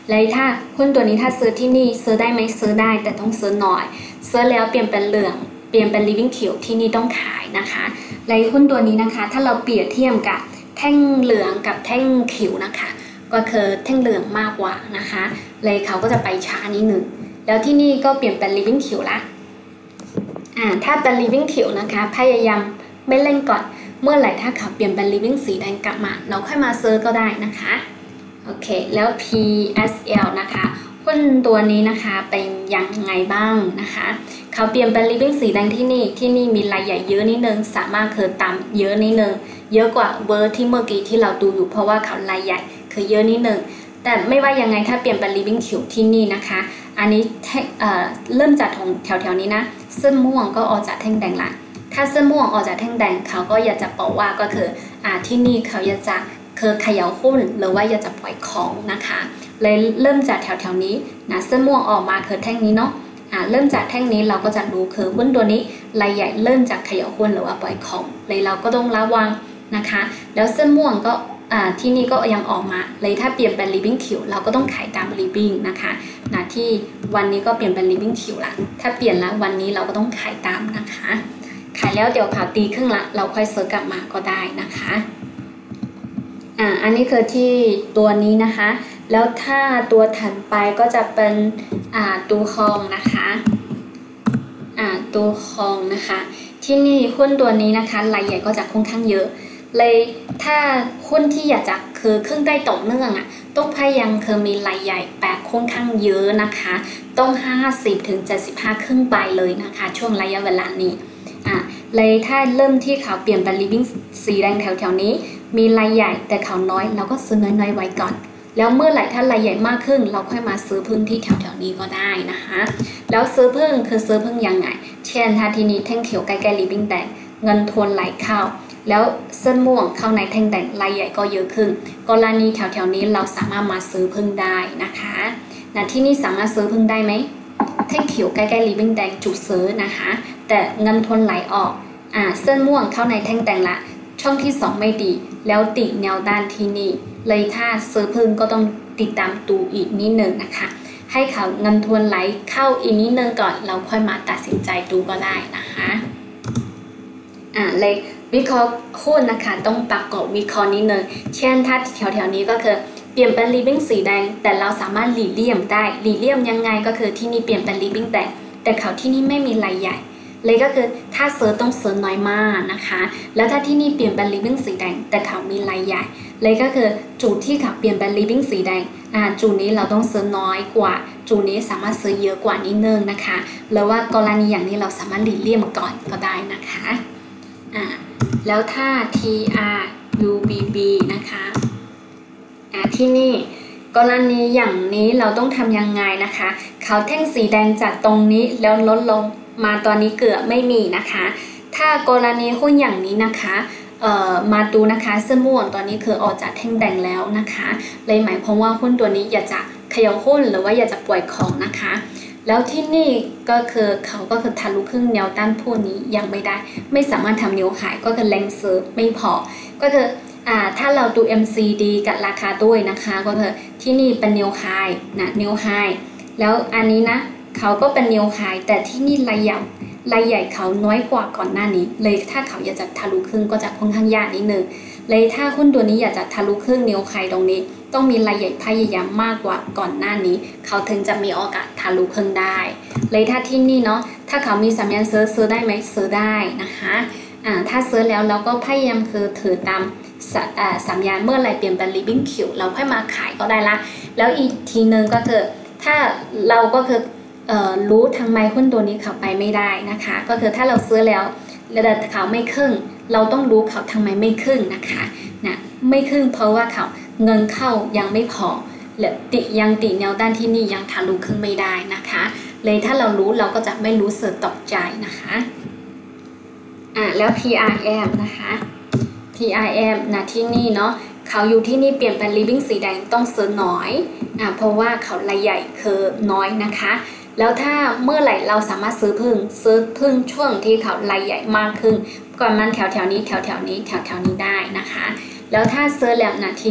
เลยถ้าหุ้นตัวนี้ถ้าซื้อที่นี่ซื้อได้ไหมซื้อได้แต่ต้องซื้อหน่อยซื้อแล้วเปลี่ยนเป็นเหลืองเปลี่ยนเป็น living เขียวที่นี่ต้องขายนะคะเลยหุ้นตัวนี้นะคะถ้าเราเปรียบเทียบกับแท่งเหลืองกับแท่งเขียวนะคะก็คือแท่งเหลืองมากกว่านะคะเลยเขาก็จะไปช้านิดหนึ่งแล้วที่นี่ก็เปลี่ยนเป็น living เขียวละอ่าถ้าเป็น living เขียวนะคะพยายามไม่เล่นก่อนเมื่อไหร่ถ้าเขาเปลี่ยนเป็น living สีแดงกลับมาเราค่อยมาซื้อก็ได้นะคะโอเคแล้ว พี เอส แอล นะคะหุ้นตัวนี้นะคะเป็นยังไงบ้างนะคะเขาเปลี่ยนเป็น living สีแดงที่นี่ที่นี่มีรายใหญ่เยอะนิดนึงสามารถคือตามเยอะนิดนึงเยอะกว่าเบอร์ที่เมื่อกี้ที่เราดูอยู่เพราะว่าเขารายใหญ่คือเยอะนิดนึงแต่ไม่ว่ายังไงถ้าเปลี่ยนเป็น living เขียวที่นี่นะคะอันนี้เอ่อเริ่มจากของแถวๆนี้นะเส้นม่วงก็ออกจากแท่งแดงละถ้าเส้นม่วงออกจากแท่งแดงเขาก็อยากจะบอกว่าก็คืออ่าที่นี่เขาอยากจะคือเขย่าหุ้นหรือว่าอยากจะปล่อยของนะคะเลยเริ่มจากแถวๆนี้นะเส้นม่วงออกมาคือแท่งนี้เนาะอ่าเริ่มจากแท่งนี้เราก็จะรู้คือหุ้นตัวนี้รายใหญ่เริ่มจากเขย่าหุ้นหรือว่าปล่อยของเลยเราก็ต้องระวังนะคะแล้วเส้นม่วงก็อ่าที่นี่ก็ยังออกมาเลยถ้าเปลี่ยนเป็น living เขียวเราก็ต้องขายตาม living นะคะนะที่วันนี้ก็เปลี่ยนเป็น living เขียวละถ้าเปลี่ยนแล้ววันนี้เราก็ต้องขายตามนะคะขายแล้วเดี๋ยวเขาตีครึ่งละเราค่อยซื้อกลับมาก็ได้นะคะอ่าอันนี้คือที่ตัวนี้นะคะแล้วถ้าตัวถัดไปก็จะเป็นอ่าตัวคองนะคะอ่าตัวคองนะคะที่นี่หุ้นตัวนี้นะคะรายใหญ่ก็จะค่อนข้างเยอะเลยถ้าหุ้นที่อยากจะคือครึ่งได้ต่อเนื่องอ่ะต้องพยายามคือมีรายใหญ่แปดค่อนข้างเยอะนะคะต้องห้าสิบถึงเจ็ดสิบห้าครึ่งไปเลยนะคะช่วงระยะเวลานี้อ่ะเลยถ้าเริ่มที่เขาเปลี่ยนเป็น living สีแดงแถวๆนี้มีรายใหญ่แต่เขาน้อยเราก็ซื้อน้อยๆไว้ก่อนแล้วเมื่อไหร่ถ้ารายใหญ่มากขึ้นเราค่อยมาซื้อพึ่งที่แถวๆนี้ก็ได้นะคะแล้วซื้อพึ่งคือซื้อพึ่งยังไงเช่นถ้าทีนี้แท่งเขียวใกล้ๆ living แดงเงินทวนไหลเข้าแล้วเส้นม่วงเข้าในแท่งแดงรายใหญ่ก็เยอะขึ้นกรณีแถวๆนี้เราสามารถมาซื้อพึ่งได้นะคะนะที่นี่สามารถซื้อพึ่งได้ไหมแท่งเขียวใกล้ๆ living แดงจุดซื้อนะคะแต่เงินทวนไหลออกอ่าเส้นม่วงเข้าในแท่งแดงละช่องที่สองไม่ดีแล้วติดแนวด้านที่นี่เลยถ้าซื้อพึ่งก็ต้องติดตามดูอีกนิดนึงนะคะให้เขาเงินทวนไหลเข้าอีกนิดนึงก่อนเราค่อยมาตัดสินใจดูก็ได้นะคะอ่าเลยวิเคราะห์หุ้นนะคะต้องประกอบวิเคราะห์นิดนึงเช่นถ้าแถวๆนี้ก็คือเปลี่ยนเป็น living สีแดงแต่เราสามารถหลีกเลี่ยมได้หลีกเลี่ยมยังไงก็คือที่นี่เปลี่ยนเป็น living แดงแต่เขาที่นี่ไม่มีรายใหญ่เลยก็คือถ้าซื้อต้องซื้อน้อยมากนะคะแล้วถ้าที่นี่เปลี่ยนเป็น living สีแดงแต่เขามีรายใหญ่เลยก็คือจุดที่เขาเปลี่ยนเป็น living สีแดงอ่าจุดนี้เราต้องซื้อน้อยกว่าจุดนี้สามารถซื้อเยอะกว่านิดนึงนะคะหรือว่ากรณีอย่างนี้เราสามารถหลีกเลี่ยมก่อนก็ได้นะคะอ่าแล้วถ้า ที อาร์ ยู บี บี นะคะอ่าที่นี่กรณีอย่างนี้เราต้องทำยังไงนะคะเขาแท่งสีแดงจากตรงนี้แล้วลดลงมาตอนนี้เกือบไม่มีนะคะถ้ากรณีหุ้นอย่างนี้นะคะเอ่อมาดูนะคะเส้นม่วงตอนนี้คือออกจากแท่งแดงแล้วนะคะเลยหมายความว่าหุ้นตัวนี้อยากจะเขย่าหุ้นหรือว่าอยากจะปล่อยของนะคะแล้วที่นี่ก็คือเขาก็คือทะลุครึ่งแนวต้านพวกนี้ยังไม่ได้ไม่สามารถทำนิ้วขายก็คือแรงซื้อไม่พอก็คืออ่าถ้าเราดู เอ็ม ซี ดี กับราคาด้วยนะคะก็คือที่นี่เป็นนิ้วไฮนะนิ้วไฮแล้วอันนี้นะเขาก็เป็นนิ้วไฮแต่ที่นี่รายใหญ่รายใหญ่เขาน้อยกว่าก่อนหน้านี้เลยถ้าเขาอยากจะทะลุครึ่งก็จะค่อนข้างยากนิดนึงเลยถ้าหุ้นตัวนี้อยากจะทะลุครึ่งนิ้วไฮตรงนี้ต้องมีรายใหญ่พยายามมากกว่าก่อนหน้านี้เขาถึงจะมีโอกาสทะลุครึ่งได้เลยถ้าที่นี่เนาะถ้าเขามีสัญญาณซื้อซื้อได้ไหมซื้อได้นะคะอ่าถ้าซื้อแล้วเราก็พยายามคือถือตามสัญญาณเมื่อไหร่เปลี่ยนเป็น living เขียวเราค่อยมาขายก็ได้ละแล้วอีกทีนึงก็คือถ้าเราก็คือเอ่อรู้ทำไมหุ้นตัวนี้เขาไปไม่ได้นะคะก็คือถ้าเราซื้อแล้วแล้วแต่เขาไม่ขึ้นเราต้องรู้เขาทำไมไม่ขึ้นนะคะนะไม่ขึ้นเพราะว่าเขาเงินเข้ายังไม่พอหรือติยังติแนวด้านที่นี่ยังทะลุขึ้นไม่ได้นะคะเลยถ้าเรารู้เราก็จะไม่รู้สึกตกใจนะคะอ่ะแล้ว พี อาร์ เอ็ม นะคะ พี อาร์ เอ็ม นะที่นี่เนาะเขาอยู่ที่นี่เปลี่ยนเป็น living สีแดงต้องซื้อน้อยอ่ะเพราะว่าเขารายใหญ่คือน้อยนะคะแล้วถ้าเมื่อไหร่เราสามารถซื้อพึ่งซื้อพึ่งช่วงที่เขารายใหญ่มากขึ้นก่อนมันแถวแถวนี้แถวแถวนี้แถวแถวนี้ได้นะคะแล้วถ้าซื้อแล้วนะที่นี่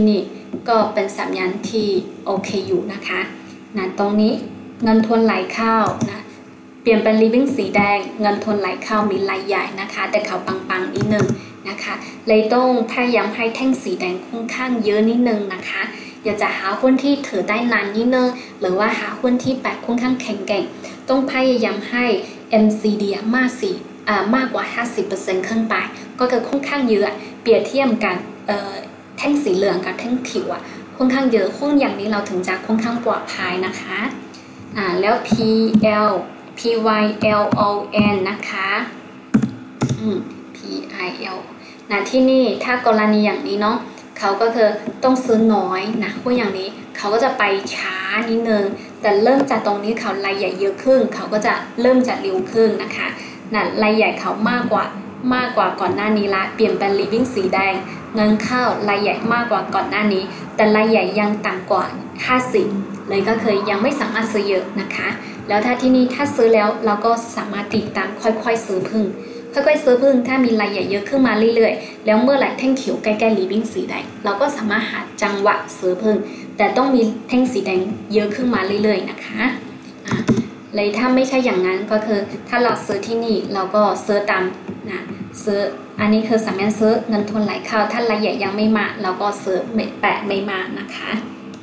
ก็เป็นสัญญาณที่โอเคอยู่นะคะนะตรงนี้เงินทุนไหลเข้านะเปลี่ยนเป็น living สีแดงเงินทุนไหลเข้ามีรายใหญ่นะคะแต่เขาปังๆนิดนึงนะคะเลยต้องพยายามให้แท่งสีแดงค่อนข้างเยอะนิดนึงนะคะอยากจะหาหุ้นที่ถือได้นานนิดนึงหรือว่าหาหุ้นที่แบบค่อนข้างแข็งแกร่งต้องพยายามให้ เอ็ม ซี ดี มากสิมากกว่า ห้าสิบเปอร์เซ็นต์ ขึ้นไปก็คือค่อนข้างเยอะเปรียบเทียบกันแท่งสีเหลืองกับแท่งเขียวค่อนข้างเยอะหุ้นอย่างนี้เราถึงจะค่อนข้างปลอดภัยนะคะอ่าแล้ว พี แอล พี วาย แอล โอ เอ็น นะคะอืม พี ไอ แอล นะที่นี่ถ้ากรณีอย่างนี้เนาะเขาก็คือต้องซื้อน้อยนะหุ้นอย่างนี้เขาก็จะไปช้านิดนึงแต่เริ่มจากตรงนี้เขารายใหญ่เยอะขึ้นเขาก็จะเริ่มจากเร็วขึ้นนะคะนะรายใหญ่เขามากกว่ามากกว่าก่อนหน้านี้ละเปลี่ยนเป็น living สีแดงเงินเข้ารายใหญ่มากกว่าก่อนหน้านี้แต่รายใหญ่ยังต่ำกว่าห้าสิบเลยก็คือยังไม่สามารถซื้อเยอะนะคะแล้วถ้าที่นี่ถ้าซื้อแล้วเราก็สามารถติดตามค่อยๆซื้อพึ่งค่อยๆซื้อพึ่งถ้ามีรายใหญ่เยอะขึ้นมาเรื่อยๆแล้วเมื่อไหร่แท่งเขียวใกล้ๆ living สีแดงเราก็สามารถหาจังหวะซื้อพึ่งแต่ต้องมีแท่งสีแดงเยอะขึ้นมาเรื่อยๆนะคะเลยถ้าไม่ใช่อย่างนั้นก็คือถ้าเราซื้อที่นี่เราก็ซื้อตามนะซื้ออันนี้คือสามารถซื้อเงินทุนไหลเข้าถ้ารายใหญ่ยังไม่มาเราก็ซื้อแปะไม่มานะคะ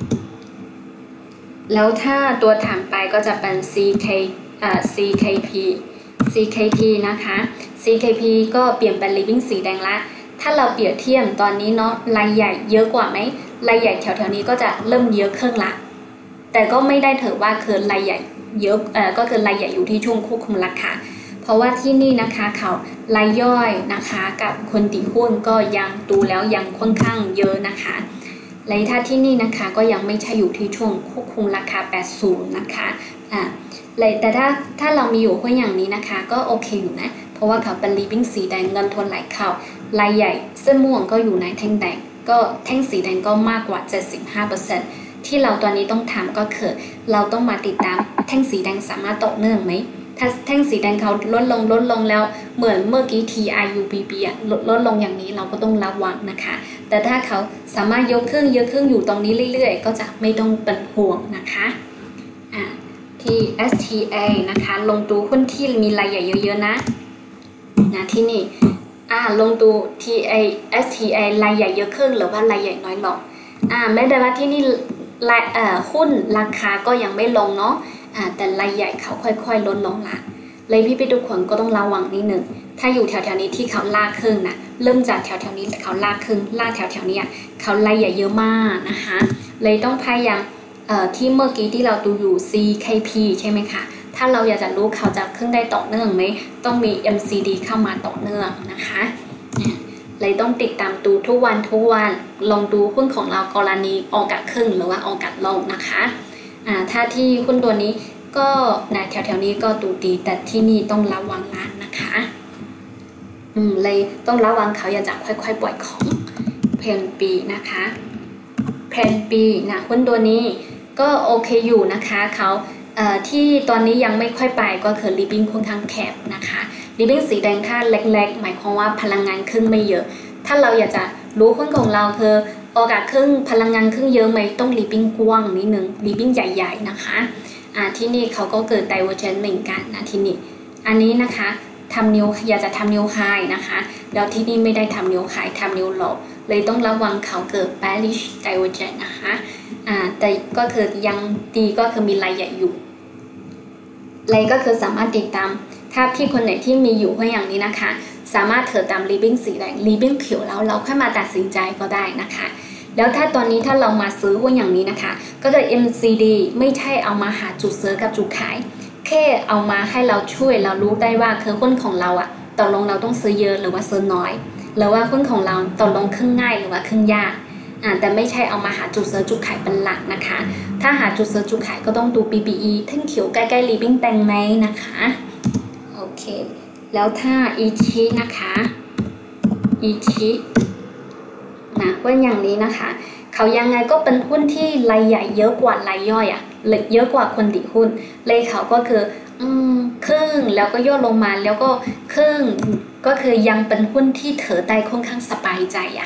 แล้วถ้าตัวถัดไปก็จะเป็น ซี เค อ่า ซี เค พี ซี เค พี นะคะ ซี เค พี ก็เปลี่ยนเป็น living สีแดงละถ้าเราเปรียบเทียบตอนนี้เนาะรายใหญ่เยอะกว่าไหมรายใหญ่แถวๆนี้ก็จะเริ่มเยอะขึ้นละแต่ก็ไม่ได้ถือว่าคือรายใหญ่เยอะเอ่อก็คือรายใหญ่อยู่ที่ช่วงควบคุมราคาเพราะว่าที่นี่นะคะเขารายย่อยนะคะกับคนถือหุ้นก็ยังดูแล้วยังค่อนข้างเยอะนะคะและถ้าที่นี่นะคะก็ยังไม่ใช่อยู่ที่ช่วงควบคุมราคาแปดสิบนะคะอ่าเลยแต่ถ้าถ้าเรามีอยู่หุ้นอย่างนี้นะคะก็โอเคอยู่นะเพราะว่าเขาเป็น living สีแดงเงินทุนไหลเข้ารายใหญ่เส้นม่วงก็อยู่ในแท่งแดงก็แท่งสีแดงก็มากกว่า เจ็ดสิบห้าเปอร์เซ็นต์ ที่เราตอนนี้ต้องทำก็คือเราต้องมาติดตามแท่งสีแดงสามารถต่อเนื่องไหมถ้าแท่งสีแดงเขาลดลงลดลงแล้วเหมือนเมื่อกี้ ที ไอ ยู บี บี อะลดลดลงอย่างนี้เราก็ต้องระวังนะคะแต่ถ้าเขาสามารถยกขึ้นยกขึ้นอยู่ตรงนี้เรื่อยๆก็จะไม่ต้องเป็นห่วงนะคะอ่าที่ เอส ที เอ นะคะลงดูหุ้นที่มีรายใหญ่เยอะๆนะนะที่นี่อ่าลงดู ที เอ เอส ที เอ รายใหญ่เยอะขึ้นหรือว่ารายใหญ่น้อยลงอ่าไม่ได้ว่าที่นี่รายเอ่อหุ้นราคาก็ยังไม่ลงเนาะอ่าแต่รายใหญ่เขาค่อยๆลดลงละเลยพี่ไปดูคนก็ต้องระวังนิดนึงถ้าอยู่แถวๆนี้ที่เขาลากขึ้นนะเริ่มจากแถวๆนี้เขาลากขึ้นลากแถวๆนี้เขารายใหญ่เยอะมากนะคะเลยต้องพยายามเอ่อที่เมื่อกี้ที่เราดูอยู่ ซี เค พี ใช่ไหมคะถ้าเราอยากจะรู้เขาจะขึ้นได้ต่อเนื่องไหมต้องมี เอ็ม ซี ดี เข้ามาต่อเนื่องนะคะเลยต้องติดตามดูทุกวันทุกวันลองดูหุ้นของเรากรณีออกกัดขึ้นหรือว่าออกกัดลงนะคะอ่าถ้าที่หุ้นตัวนี้ก็นะแถวๆนี้ก็ดูดีแต่ที่นี่ต้องระวังละนะคะอืมเลยต้องระวังเขาอย่าจะค่อยๆปล่อยของเพนปีนะคะเพนปีนะหุ้นตัวนี้ก็โอเคอยู่นะคะเขาเอ่อที่ตอนนี้ยังไม่ค่อยไปก็คือ living ค่อนข้างแคบนะคะ living สีแดงถ้าเล็กๆหมายความว่าพลังงานขึ้นไม่เยอะถ้าเราอยากจะรู้หุ้นของเราคือโอกาสขึ้นพลังงานขึ้นเยอะไหมต้อง living กว้างนิดนึง living ใหญ่ๆนะคะอ่าที่นี่เขาก็เกิด divergence เหมือนกันนะที่นี่อันนี้นะคะทำนิ้วอยากจะทำนิ้วไฮนะคะแล้วที่นี่ไม่ได้ทำนิ้วไฮทำนิ้วโลเลยต้องระวังเขาเกิด bearish divergence นะคะอ่าแต่ก็คือยังดีก็คือมีรายใหญ่อยู่เลยก็คือสามารถติดตามถ้าพี่คนไหนที่มีอยู่ก็อย่างนี้นะคะสามารถเถิดตาม living สีแดง living เขียวแล้วเราค่อยมาตัดสินใจก็ได้นะคะแล้วถ้าตอนนี้ถ้าเรามาซื้อหุ้นอย่างนี้นะคะก็คือ เอ็ม ซี ดี ไม่ใช่เอามาหาจุดซื้อกับจุดขายแค่เอามาให้เราช่วยเรารู้ได้ว่าคือหุ้นของเราอะตกลงเราต้องซื้อเยอะหรือว่าซื้อน้อยหรือว่าหุ้นของเราตกลงขึ้นง่ายหรือว่าขึ้นยากอ่าแต่ไม่ใช่เอามาหาจุดซื้อจุดขายเป็นหลักนะคะถ้าหาจุดซื้อจุดขายก็ต้องดู บี บี อี แท่งเขียวใกล้ๆ living แตงไหมนะคะโอเคแล้วถ้าอีชินะคะอีชินะว่าอย่างนี้นะคะเขายังไงก็เป็นหุ้นที่รายใหญ่เยอะกว่ารายย่อยอะเยอะกว่าคนถือหุ้นเลยเขาก็คืออืมครึ่งแล้วก็ย่อลงมาแล้วก็ครึ่งก็คือยังเป็นหุ้นที่เถอได้ค่อนข้างสบายใจอะ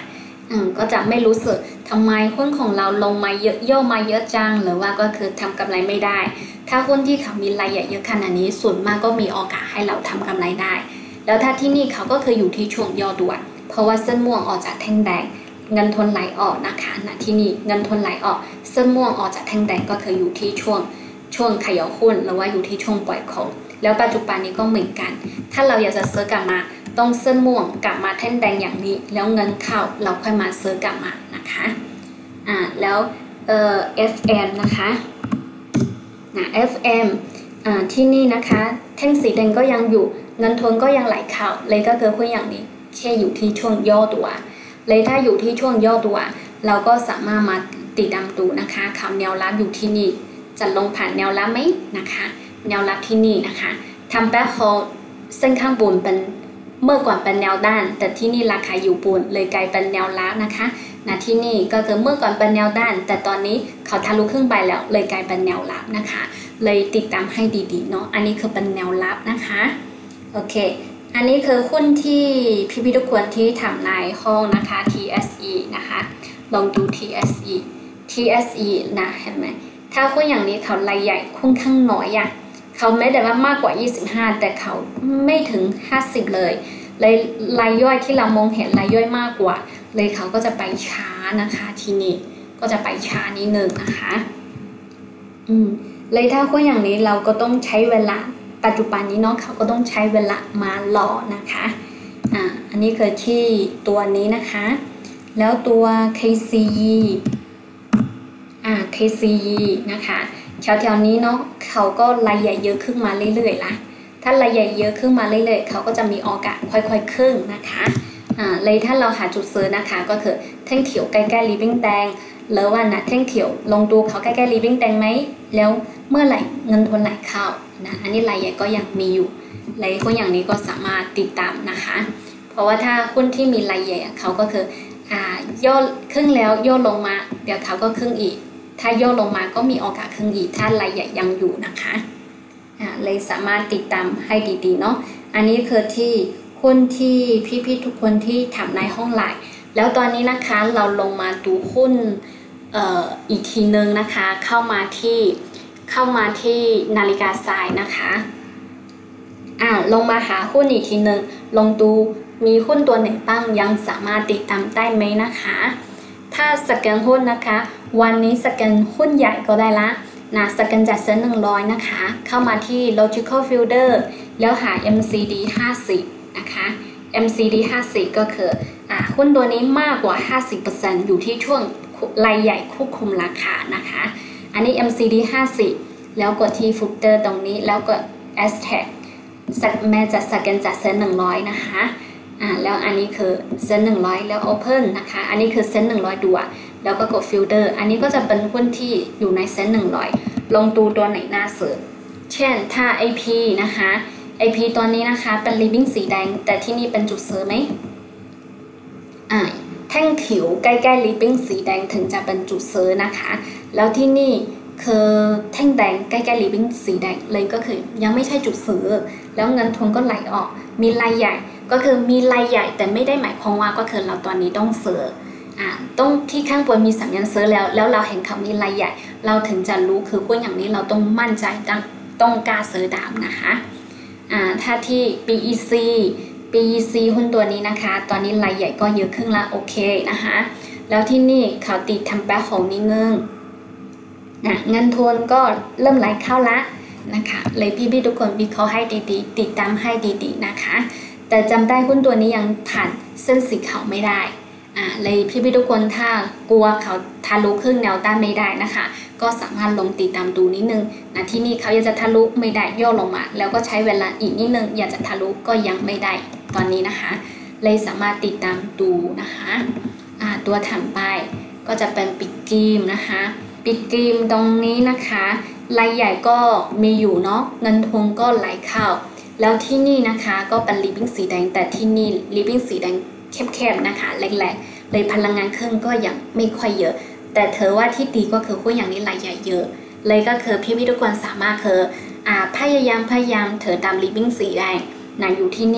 ก็จะไม่รู้สึกทำไมหุ้นของเราลงมาเยอะย่อมาเยอะจังหรือว่าก็คือทำกำไรไม่ได้ถ้าหุ้นที่เขามีรายใหญ่เยอะขนาดนี้ส่วนมากก็มีโอกาสให้เราทำกำไรได้แล้วถ้าที่นี่เขาก็คืออยู่ที่ช่วงย่อด่วนเพราะว่าเส้นม่วงออกจากแท่งแดงเงินทุนไหลออกนะคะณที่นี่เงินทุนไหลออกเส้นม่วงออกจากแท่งแดงก็คืออยู่ที่ช่วงช่วงเขย่าหุ้นหรือว่าอยู่ที่ช่วงปล่อยของแล้วปัจจุบันนี้ก็เหมือนกันถ้าเราอยากจะซื้อกลับมาต้องเส้นม่วงกลับมาแท่งแดงอย่างนี้แล้วเงินเข้าเราค่อยมาซื้อกลับมานะคะอ่าแล้วเอ่อ เอฟ เอ็ม นะคะนะ เอฟ เอ็ม อ่าที่นี่นะคะแท่งสีแดงก็ยังอยู่เงินทุนก็ยังไหลเข้าเลยก็คือหุ้นอย่างนี้แค่อยู่ที่ช่วงย่อตัวเลยถ้าอยู่ที่ช่วงย่อตัวเราก็สามารถมาติดตามดูนะคะเขาแนวรับอยู่ที่นี่จะลงผ่านแนวรับไหมนะคะแนวรับที่นี่นะคะทำแบ็คโฮลเส้นข้างบนเป็นเมื่อก่อนเป็นแนวด้านแต่ที่นี่ราคาอยู่บนเลยกลายเป็นแนวรับนะคะนะที่นี่ก็คือเมื่อก่อนเป็นแนวด้านแต่ตอนนี้เขาทะลุขึ้นไปแล้วเลยกลายเป็นแนวรับนะคะเลยติดตามให้ดีๆเนาะอันนี้คือเป็นแนวรับนะคะโอเคอันนี้คือหุ้นที่พี่ๆทุกคนที่ทำในห้องนะคะ ที เอส อี นะคะลองดู ที เอส อี ที เอส อี นะเห็นไหมถ้าหุ้นอย่างนี้เขารายใหญ่ค่อนข้างน้อยอะเขาไม่ได้ว่ามากกว่ายี่สิบห้าแต่เขาไม่ถึงห้าสิบเลยเลยรายย่อยที่เรามองเห็นรายย่อยมากกว่าเลยเขาก็จะไปช้านะคะทีนี้ก็จะไปช้านิดนึงนะคะอืมเลยถ้าหุ้นอย่างนี้เราก็ต้องใช้เวลาปัจจุบันนี้เนาะเขาก็ต้องใช้เวลามารอนะคะอ่าอันนี้คือที่ตัวนี้นะคะแล้วตัว เค ซี อี อ่า เค ซี อี นะคะแถวๆนี้เนาะเขาก็รายใหญ่เยอะขึ้นมาเรื่อยๆละถ้ารายใหญ่เยอะขึ้นมาเรื่อยๆเขาก็จะมีโอกาสค่อยๆขึ้นนะคะอ่าเลยถ้าเราหาจุดซื้อนะคะก็คือแท่งเขียวใกล้ๆริบบิ้งแดงหรือว่านะแท่งเขียวลงดูเขาใกล้ๆริบบิ้งแดงไหมแล้วเมื่อไหร่เงินทุนไหลเข้านะอันนี้รายใหญ่ก็ยังมีอยู่เลยหุ้นอย่างนี้ก็สามารถติดตามนะคะเพราะว่าถ้าหุ้นที่มีรายใหญ่เขาก็คืออ่าย่อขึ้นแล้วย่อลงมาเดี๋ยวเขาก็ขึ้นอีกถ้าย่อลงมาก็มีโอกาสขึ้นอีกถ้ารายใหญ่ยังอยู่นะคะอ่าเลยสามารถติดตามให้ดีๆเนาะอันนี้คือที่หุ้นที่พี่ๆทุกคนที่ทำในห้องไลน์แล้วตอนนี้นะคะเราลงมาดูหุ้นเอ่ออีกทีนึงนะคะเข้ามาที่เข้ามาที่นาฬิกาทรายนะคะอ่าลงมาหาหุ้นอีกทีนึงลงดูมีหุ้นตัวไหนบ้างยังสามารถติดตามได้ไหมนะคะถ้าสแกนหุ้นนะคะวันนี้สแกนหุ้นใหญ่ก็ได้ละนะสแกนจากเซ็นหนึ่งร้อยนะคะเข้ามาที่ logical filter แล้วหา เอ็ม ซี ดี ห้าสิบ นะคะ เอ็ม ซี ดี ห้าสิบ ก็คืออ่าหุ้นตัวนี้มากกว่า ห้าสิบเปอร์เซ็นต์ อยู่ที่ช่วงรายใหญ่ควบคุมราคานะคะอันนี้ เอ็ม ซี ดี ห้าสิบ แล้วกดที่ filter ตรงนี้แล้วกด hashtag แม้จะสแกนจากเซ็นหนึ่งร้อยนะคะอ่าแล้วอันนี้คือเซ็นหนึ่งร้อยแล้ว open นะคะอันนี้คือเซ็นหนึ่งร้อยดูอ่ะแล้วก็กด filter อันนี้ก็จะเป็นหุ้นที่อยู่ในเซ็นหนึ่งร้อยลงดูตัวไหนน่าซื้อเช่นถ้า ไอ พี นะคะ ไอ พี ตัวนี้นะคะเป็น ribbing สีแดงแต่ที่นี่เป็นจุดซื้อไหมอ่าแท่งเขียวใกล้ๆ ribbing สีแดงถึงจะเป็นจุดซื้อนะคะแล้วที่นี่คือแท่งแดงใกล้ๆ ribbing สีแดงเลยก็คือยังไม่ใช่จุดซื้อแล้วเงินทุนก็ไหลออกมีรายใหญ่ก็คือมีรายใหญ่แต่ไม่ได้หมายความว่าก็คือเราตอนนี้ต้องซื้ออ่าต้องที่ข้างบนมีสัญญาณซื้อแล้วแล้วเราเห็นคำนี้รายใหญ่เราถึงจะรู้คือหุ้นอย่างนี้เราต้องมั่นใจต้องต้องกล้าซื้อตามนะคะอ่าถ้าที่ ปี อี ซี ปี อี ซี หุ้นตัวนี้นะคะตอนนี้รายใหญ่ก็เยอะขึ้นละโอเคนะคะแล้วที่นี่เขาติดทำแบ็คโฮลนิดนึงนะเงินทุนก็เริ่มไหลเข้าละนะคะเลยพี่ๆทุกคนวิเคราะห์ให้ดีๆติดตามให้ดีๆนะคะแต่จำได้หุ้นตัวนี้ยังผ่านเส้นสีขาวไม่ได้อ่าเลยพี่ๆทุกคนถ้ากลัวเขาทะลุครึ่งแนวต้านไม่ได้นะคะก็สามารถลงติดตามดูนิดนึงนะที่นี่เขาอยากจะทะลุไม่ได้ย่อลงมาแล้วก็ใช้เวลาอีกนิดนึงอยากจะทะลุก็ยังไม่ได้ตอนนี้นะคะเลยสามารถติดตามดูนะคะอ่าตัวถัดไปก็จะเป็นปิดกีมนะคะปิดกีมตรงนี้นะคะรายใหญ่ก็มีอยู่เนาะเงินทุนก็ไหลเข้าแล้วที่นี่นะคะก็เป็นริบบิ้งสีแดงแต่ที่นี่ริบบิ้งสีแดงแคบๆนะคะแรงๆเลยพลังงานเครื่องก็ยังไม่ค่อยเยอะแต่เธอว่าที่ดีก็คือหุ้นอย่างนี้รายใหญ่เยอะเลยก็คือพี่ๆทุกคนสามารถคืออ่าพยายามพยายามเธอตามริบบิ้งสีแดงนะอยู่ที่นี่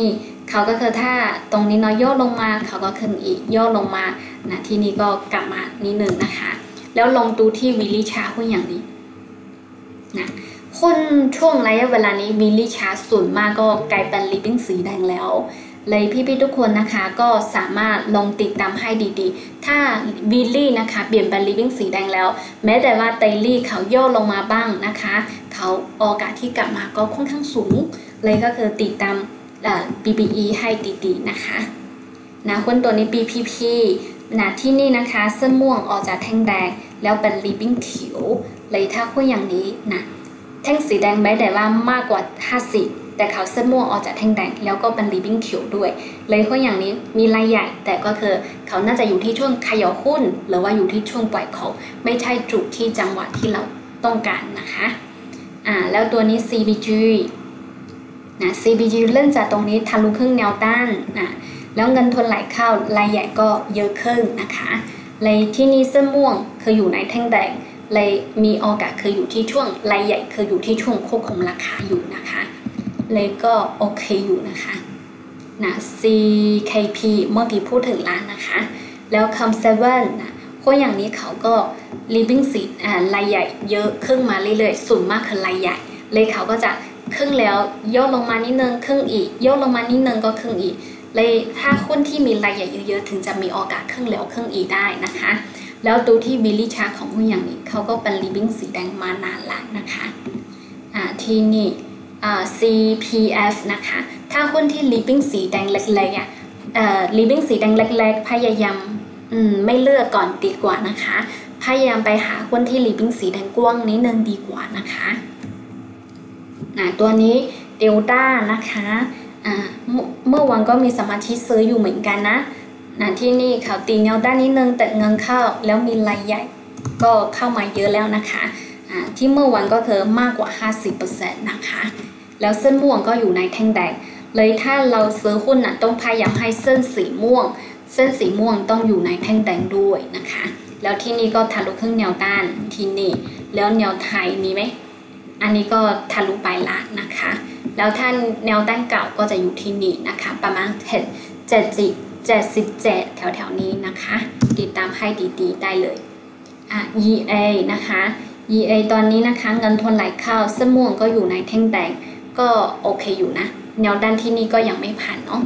เขาก็คือถ้าตรงนี้เนาะย่อลงมาเขาก็ขึ้นอีกย่อลงมานะที่นี่ก็กลับมานิดนึงนะคะแล้วลองดูที่วิลลี่ชาหุ้นอย่างนี้นะคนช่วงระยะเวลานี้วิลลี่ชาส่วนมากก็กลายเป็นลิปปิ้งสีแดงแล้วเลยพี่ๆทุกคนนะคะก็สามารถลองติดตามให้ดีๆถ้าวิลลี่นะคะเปลี่ยนเป็นลิปปิ้งสีแดงแล้วแม้แต่ว่าเตลี่เขาย่อลงมาบ้างนะคะเขาโอกาสที่กลับมาก็ค่อนข้างสูงเลยก็คือติดตาม บี บี อี ให้ดีๆนะคะนะหุ้นตัวนี้ บี พี พี นะที่นี่นะคะเส้นม่วงออกจากแท่งแดงแล้วเป็นลิปปิ้งเขียวเลยถ้าหุ้นอย่างนี้นะแท่งสีแดงแม้แต่ว่ามากกว่าห้าสิบแต่เขาเส้นม่วงออกจากแท่งแดงแล้วก็เป็นลิปปิ้งเขียวด้วยเลยหุ้นอย่างนี้มีรายใหญ่แต่ก็คือเขาน่าจะอยู่ที่ช่วงเขย่าหุ้นหรือว่าอยู่ที่ช่วงปล่อยของไม่ใช่จุดที่จังหวะที่เราต้องการนะคะอ่าแล้วตัวนี้ ซี บี จี นะ ซี บี จี เริ่มจากตรงนี้ทะลุครึ่งแนวต้านนะแล้วเงินทุนไหลเข้ารายใหญ่ก็เยอะขึ้นนะคะเลยที่นี่เส้นม่วงคืออยู่ในแท่งแดงเลยมีโอกาสคืออยู่ที่ช่วงรายใหญ่คืออยู่ที่ช่วงควบคุมราคาอยู่นะคะเลยก็โอเคอยู่นะคะนะ ซี เค พี เมื่อกี้พูดถึงร้านนะคะแล้วคัมเซเว่นนะคนอย่างนี้เขาก็รีบิ้งสีอ่ารายใหญ่เยอะขึ้นมาเรื่อยๆส่วนมากคือรายใหญ่เลยเขาก็จะครึ่งแล้วย่อลงมานิดนึงครึ่งอีกย่อลงมานิดนึงก็ครึ่งอีกเลยถ้าหุ้นที่มีรายใหญ่เยอะๆถึงจะมีโอกาสครึ่งแล้วครึ่งอีกได้นะคะแล้วดูที่วิลลี่ชาร์ตของหุ้นอย่างนี้เขาก็เป็นรีบิ้งสีแดงมานานแล้วนะคะอ่าที่นี่อ่า ซี พี เอฟ นะคะถ้าหุ้นที่รีบิ้งสีแดงเล็กๆอ่ะเอ่อรีบิ้งสีแดงเล็กๆพยายามอืมไม่เลือกก่อนดีกว่านะคะพยายามไปหาหุ้นที่รีบิ้งสีแดงกว้างนิดนึงดีกว่านะคะนะตัวนี้เดลต้านะคะอ่าเมื่อวันก็มีสมาชิกซื้ออยู่เหมือนกันนะนะที่นี่เขาตีแนวด้านนิดนึงแต่เงินเข้าแล้วมีรายใหญ่ก็เข้ามาเยอะแล้วนะคะอ่าที่เมื่อวันก็คือมากกว่า ห้าสิบเปอร์เซ็นต์ นะคะแล้วเส้นม่วงก็อยู่ในแท่งแดงเลยถ้าเราซื้อหุ้นนะต้องพยายามให้เส้นสีม่วงเส้นสีม่วงต้องอยู่ในแท่งแดงด้วยนะคะแล้วที่นี่ก็ทะลุครึ่งแนวต้านที่นี่แล้วแนวไทยมีไหมอันนี้ก็ทะลุไปละนะคะแล้วท่านแนวต้านเก่าก็จะอยู่ที่นี่นะคะประมาณเจ็ดเจ็ดสิบเจ็ดสิบเจ็ดแถวๆนี้นะคะติดตามให้ดีๆได้เลยอ่ะ อี เอ นะคะ อี เอ ตอนนี้นะคะเงินทุนไหลเข้าเส้นม่วงก็อยู่ในแท่งแดงก็โอเคอยู่นะแนวด้านที่นี่ก็ยังไม่ผ่านเนาะ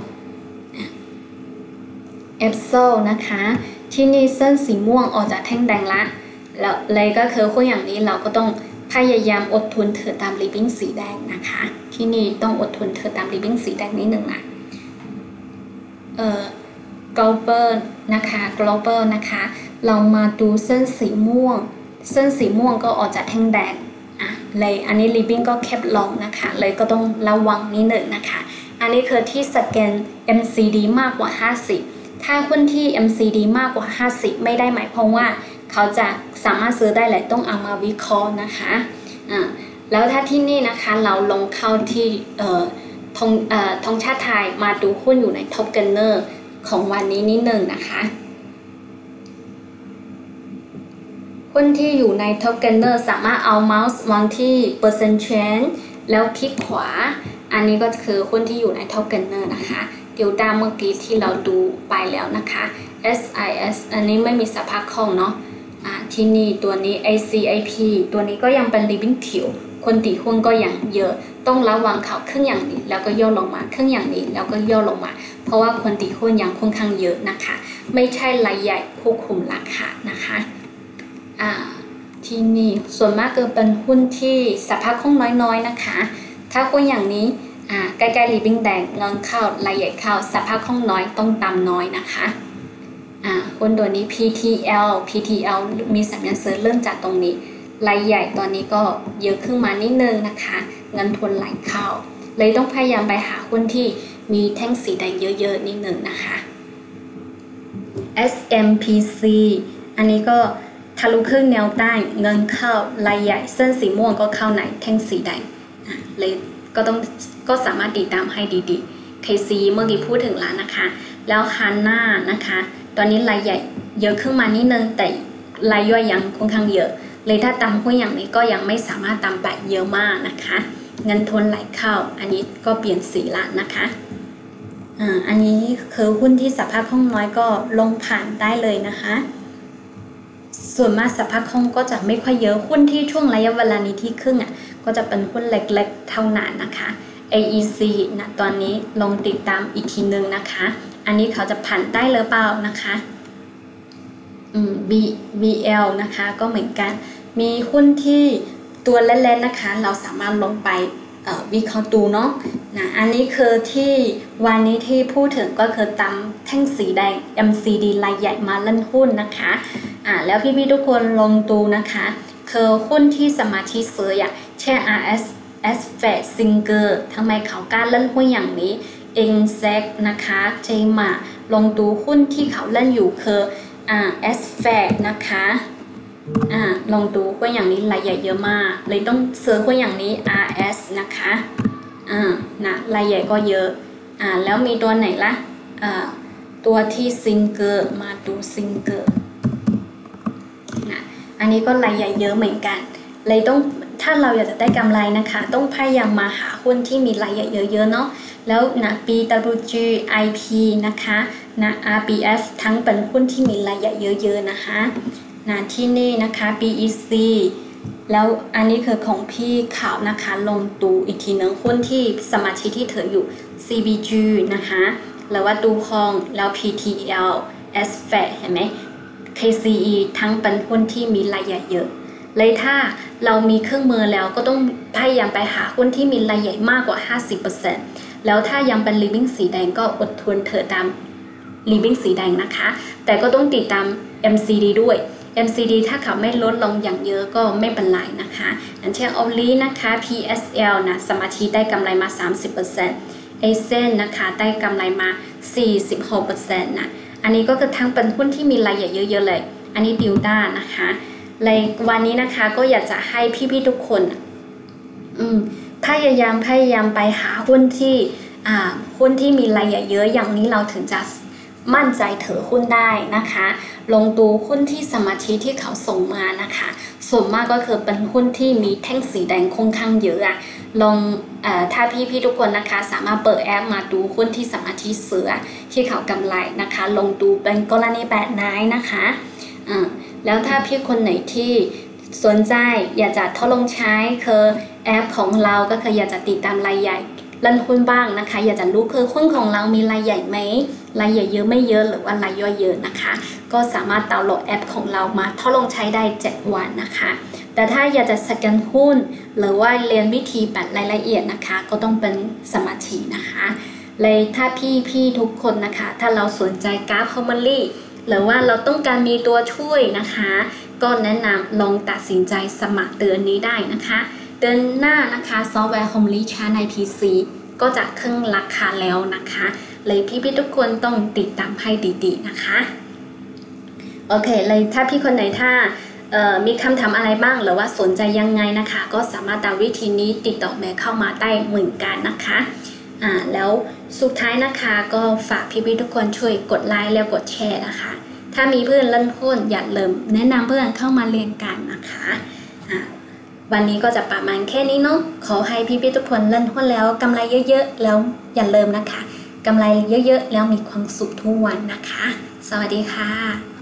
เอฟโซนะคะที่นี่เส้นสีม่วงออกจากแท่งแดงละแล้วเลยก็คือหุ้นอย่างนี้เราก็ต้องพยายามอดทนเธอตามริบบิ้งสีแดงนะคะที่นี่ต้องอดทนเธอตามริบบิ้งสีแดงนิดหนึ่งนะเอ่อ global นะคะ global นะคะเรามาดูเส้นสีม่วงเส้นสีม่วงก็ออกจากแท่งแดงอ่ะเลยอันนี้ริบบิ้งก็แคบลงนะคะเลยก็ต้องระวังนิดหนึ่งนะคะอันนี้คือที่สแกน เอ็ม ซี ดี มากกว่าห้าสิบถ้าหุ้นที่ เอ็ม ซี ดี มากกว่าห้าสิบไม่ได้หมายความว่าเขาจะสามารถซื้อได้แหละต้องเอามาวิเคราะห์นะคะอ่าแล้วถ้าที่นี่นะคะเราลงเข้าที่เอ่อธงเอ่อธงชาติไทยมาดูหุ้นอยู่ในท็อปกันเนอร์ของวันนี้นิดหนึ่งนะคะหุ้นที่อยู่ในท็อปกันเนอร์สามารถเอาเมาส์วางที่เปอร์เซ็นต์เชนแล้วคลิกขวาอันนี้ก็คือหุ้นที่อยู่ในท็อปกันเนอร์นะคะเดลต้าเมื่อกี้ที่เราดูไปแล้วนะคะ เอส ไอ เอส อันนี้ไม่มีสภาพคล่องเนาะอ่าที่นี่ตัวนี้ เอ ซี ไอ พี ตัวนี้ก็ยังเป็นริบบิ้งเขียวคนตีหุ้นก็ยังเยอะต้องระวังเขาครึ่งอย่างนี้แล้วก็ย่อลงมาครึ่งอย่างนี้แล้วก็ย่อลงมาเพราะว่าคนตีหุ้นยังค่อนข้างเยอะนะคะไม่ใช่รายใหญ่ผู้คุมราคานะคะอ่าที่นี่ส่วนมากก็เป็นหุ้นที่สภาพคล่องน้อยๆนะคะถ้าหุ้นอย่างนี้อ่าใกล้ๆริบบิ้งแดงเงินเข้ารายใหญ่เข้าสภาพคล่องน้อยต้องตามน้อยนะคะอ่าหุ้นตัวนี้ พี ที แอล พี ที แอล มีสัญญาณซื้อเริ่มจากตรงนี้รายใหญ่ตอนนี้ก็เยอะขึ้นมานิดนึงนะคะเงินทุนไหลเข้าเลยต้องพยายามไปหาหุ้นที่มีแท่งสีแดงเยอะๆนิดนึงนะคะ เอส เอ็ม พี ซี อันนี้ก็ทะลุครึ่งแนวต้านเงินเข้ารายใหญ่เส้นสีม่วงก็เข้าในแท่งสีแดงเลยก็ต้องก็สามารถติดตามให้ดีๆ เค ซี เมื่อกี้พูดถึงแล้วนะคะแล้วฮาน่านะคะตอนนี้รายใหญ่เยอะขึ้นมานิดนึงแต่รายย่อยยังค่อนข้างเยอะเลยถ้าตามหุ้นอย่างนี้ก็ยังไม่สามารถตามแบบเยอะมากนะคะเงินทุนไหลเข้าอันนี้ก็เปลี่ยนสีละนะคะอ่าอันนี้คือหุ้นที่สภาพคล่องน้อยก็ลงผ่านได้เลยนะคะส่วนมากสภาพคล่องก็จะไม่ค่อยเยอะหุ้นที่ช่วงระยะเวลานี้ที่ครึ่งอ่ะก็จะเป็นหุ้นเล็กๆเท่านั้นนะคะ เอ อี ซี นะตอนนี้ลองติดตามอีกทีนึงนะคะอันนี้เขาจะผ่านได้หรือเปล่านะคะอืม B บี แอล นะคะก็เหมือนกันมีหุ้นที่ตัวเล่นๆนะคะเราสามารถลงไปวิเคราะห์ดูเนาะนะอันนี้คือที่วันนี้ที่พูดถึงก็คือตามแท่งสีแดง เอ็ม ซี ดี รายใหญ่มาเล่นหุ้นนะคะอ่าแล้วพี่ๆทุกคนลองดูนะคะคือหุ้นที่สมาชิกซื้ออย่างเช่น อาร์ เอส เอส เอฟ อี Singer ทำไมเขากล้าเล่นหุ้นอย่างนี้ เอ็น เซ็ก นะคะเจมาลองดูหุ้นที่เขาเล่นอยู่คืออ่า เอส เอฟ อี นะคะอ่าลองดูหุ้นอย่างนี้รายใหญ่เยอะมากเลยต้องซื้อหุ้นอย่างนี้ อาร์ เอส นะคะอ่านะรายใหญ่ก็เยอะอ่าแล้วมีตัวไหนล่ะอ่าตัวที่ Singer มาดู Singer นะอันนี้ก็รายใหญ่เยอะเหมือนกันเลยต้องถ้าเราอยากจะได้กำไรนะคะต้องพยายามมาหาหุ้นที่มีรายใหญ่เยอะๆเนาะแล้วนะ พี ดับเบิลยู จี ไอ พี นะคะนะ อาร์ บี เอฟ ทั้งเป็นหุ้นที่มีรายใหญ่เยอะๆนะคะนะที่นี่นะคะ บี อี ซี แล้วอันนี้คือของพี่ข่าวนะคะลงดูอีกทีนึงหุ้นที่สมาชิกที่ถืออยู่ ซี บี จี นะคะหรือว่าดูคองแล้ว พี ที แอล เอส เอฟ อี เห็นไหม เค ซี อี ทั้งเป็นหุ้นที่มีรายใหญ่เยอะเลยถ้าเรามีเครื่องมือแล้วก็ต้องพยายามไปหาหุ้นที่มีรายใหญ่มากกว่า ห้าสิบเปอร์เซ็นต์ แล้วถ้ายังเป็น living สีแดงก็อดทนเถอะตาม living สีแดงนะคะแต่ก็ต้องติดตาม เอ็ม ซี ดี ด้วย เอ็ม ซี ดี ถ้าเขาไม่ลดลงอย่างเยอะก็ไม่เป็นไรนะคะอย่างเช่น โอ แอล นะคะ พี เอส แอล นะสมาชิกได้กำไรมา สามสิบเปอร์เซ็นต์ เอ เซน นะคะได้กำไรมา สี่สิบหกเปอร์เซ็นต์ นะอันนี้ก็คือทั้งเป็นหุ้นที่มีรายใหญ่เยอะๆเลยอันนี้ดิวด้านะคะเลยวันนี้นะคะก็อยากจะให้พี่ๆทุกคนอืมพยายามพยายามไปหาหุ้นที่อ่าหุ้นที่มีรายใหญ่เยอะอย่างนี้เราถึงจะมั่นใจถือหุ้นได้นะคะลงดูหุ้นที่สมาชิกที่เขาส่งมานะคะส่วนมากก็คือเป็นหุ้นที่มีแท่งสีแดงค่อนข้างเยอะอะลองเอ่อถ้าพี่ๆทุกคนนะคะสามารถเปิดแอปมาดูหุ้นที่สมาชิกซื้อที่เขากำไรนะคะลงดูเป็นกรณีแบบไหนนะคะอ่าแล้วถ้าพี่คนไหนที่สนใจอยากจะทดลองใช้คือแอปของเราก็คืออยากจะติดตามรายใหญ่เล่นหุ้นบ้างนะคะอยากจะรู้คือหุ้นของเรามีรายใหญ่ไหมรายใหญ่เยอะไม่เยอะหรือว่ารายย่อยเยอะนะคะก็สามารถดาวน์โหลดแอปของเรามาทดลองใช้ได้เจ็ดวันนะคะแต่ถ้าอยากจะสแกนหุ้นหรือว่าเรียนวิธีแบบรายละเอียดนะคะก็ต้องเป็นสมาชิกนะคะเลยถ้าพี่ๆทุกคนนะคะถ้าเราสนใจกราฟ Harmonyหรือว่าเราต้องการมีตัวช่วยนะคะก็แนะนำลองตัดสินใจสมัครเดือนนี้ได้นะคะเดือนหน้านะคะซอฟต์แวร์ Harmony Chart ใน พี ซี ก็จะขึ้นราคาแล้วนะคะเลยพี่ๆทุกคนต้องติดตามให้ดีๆนะคะโอเคเลยถ้าพี่คนไหนถ้ามีคำถามอะไรบ้างหรือว่าสนใจยังไงนะคะก็สามารถตามวิธีนี้ติดต่อแม่เข้ามาได้เหมือนกันนะคะอ่าแล้วสุดท้ายนะคะก็ฝากพี่ๆทุกคนช่วยกดไลค์แล้วกดแชร์นะคะถ้ามีเพื่อนเล่นหุ้นอย่าลืมแนะนำเพื่อนเข้ามาเรียนกันนะคะอ่าวันนี้ก็จะประมาณแค่นี้เนาะขอให้พี่ๆทุกคนเล่นหุ้นแล้วกำไรเยอะๆแล้วอย่าลืมนะคะกำไรเยอะๆแล้วมีความสุขทุกวันนะคะสวัสดีค่ะ